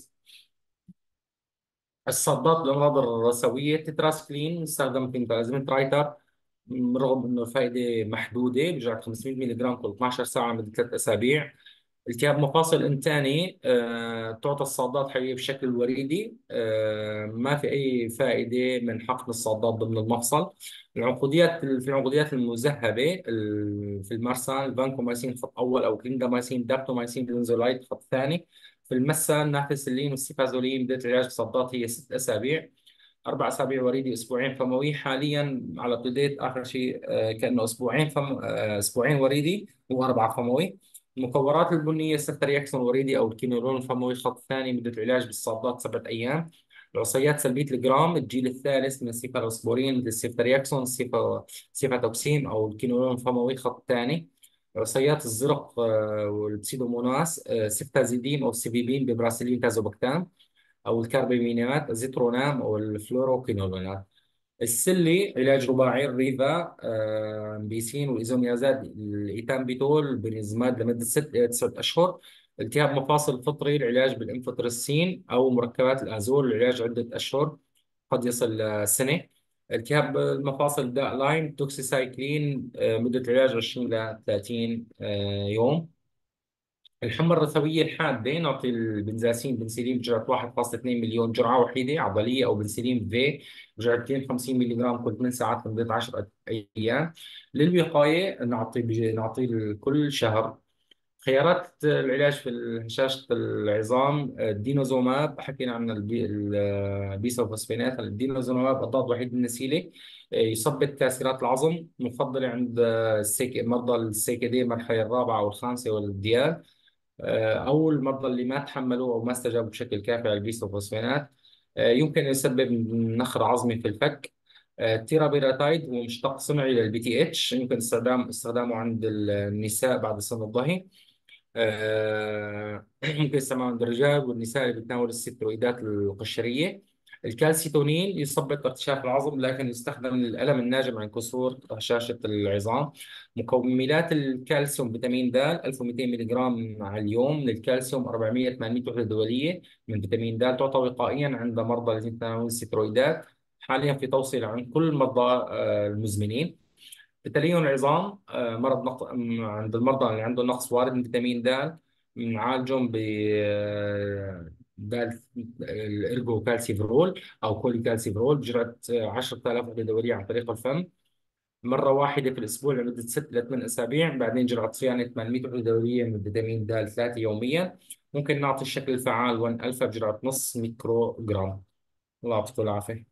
الصدات للأمراض الرثوية تتراسكلين، يستخدم في متلازمة رايتر رغم انه الفائده محدوده بجرعه خمسمئة ملغ كل اثنتا عشرة ساعه لمده ثلاث اسابيع. التهاب مفاصل انتاني آه، تعطى الصادات حيويه بشكل وريدي، آه، ما في اي فائده من حقن الصادات ضمن المفصل. العنقوديات في العنقوديات المذهبه ال- في المرسى، الفانكومايسين خط اول او كليندامايسين، دابتومايسين، بنزولايد خط ثاني. في المسا النافذلين والسيفازولين بدايه العلاج بالصدات هي ست اسابيع. أربع أسابيع وريدي، أسبوعين فموي. حاليا على ابتديت آخر شيء آه، كأنه أسبوعين فم... آه، أسبوعين وريدي وأربعة فموي. المكورات البنية سكر يكسون وريدي أو الكينولون الفموي خط ثاني، مدة العلاج بالصادات سبعة أيام. العصيات سلبية الجرام الجيل الثالث من السيفالوسبورين مثل السيفترياكسون، السيفا سيفاتوكسيم أو الكينولون الفموي خط ثاني. عصيات الزرق آه، والبسيدوموناس آه، سيفتازيديم أو السيفيبين ببراسيلين تازوبكتام، أو الكاربامينات الزيترونام أو الفلوروكينولونات. السلي علاج رباعي الريفا آه، بيسين والإيزوميازاد الإيتامبيتول بنزماد لمدة ست إلى تسعة أشهر. التهاب مفاصل الفطري العلاج بالإنفترسين أو مركبات الأزول العلاج عدة أشهر قد يصل لسنة. التهاب المفاصل داء لايم توكسيسايكلين آه، مدة العلاج عشرين إلى ثلاثين آه، يوم. الحمى الرثوية الحادة نعطي البنزاسين بنسلين بجرعة واحد فاصلة اثنين مليون جرعة وحيدة عضلية، أو بنسلين في بجرعة مئتين وخمسين ملغ كل ثمان ساعات لمدة عشرة أيام. للوقاية نعطي بج... نعطي كل شهر. خيارات العلاج في هشاشة العظام الدينوزوماب، حكينا عن البي... البيسوفوسفينات. الدينوزوماب الضاد وحيد النسيلة يثبت كاسرات العظم، مفضلة عند السيك... مرضى السيكدي المرحلة الرابعة أو الخامسة والديال، آه، أو المرضى اللي ما تحملوا أو ما استجابوا بشكل كافي على البيسوفوسفينات. آه، يمكن يسبب نخر عظمي في الفك. آه، التيرابيراتايد هو مشتق صنعي للبي تي اتش، يمكن استخدام استخدامه عند النساء بعد سن الضهي. آه، ممكن يستعمل عند الرجال والنساء اللي بتناول السترويدات القشرية. الكالسيتونين يثبط ارتشاف العظم لكن يستخدم للألم الناجم عن كسور هشاشة العظام. مكملات الكالسيوم فيتامين د ألف ومئتين ملغ على اليوم للكالسيوم، أربعمئة ثمانمئة وحدة دولية من فيتامين د، تعطى وقائيا عند مرضى الذين يتناولون السترويدات. حاليا في توصية عند كل المرضى آه، المزمنين. تلين العظام آه، مرض نق... م- عند المرضى اللي عندهم نقص وارد من فيتامين د، بنعالجهم ب آه، دال الارجو كالسيفرول او كولي كالسيفرول بجرعه آه، عشرة آلاف وحده دوريه عن طريق الفم مره واحده في الاسبوع لمده ست الى ثمان اسابيع. بعدين جرعه صيانه ثمانمئة وحده دوريه من فيتامين د ثلاثة يوميا. ممكن نعطي الشكل الفعال واحد الفا بجرعه نص ميكرو جرام. الله يعطيكم العافيه.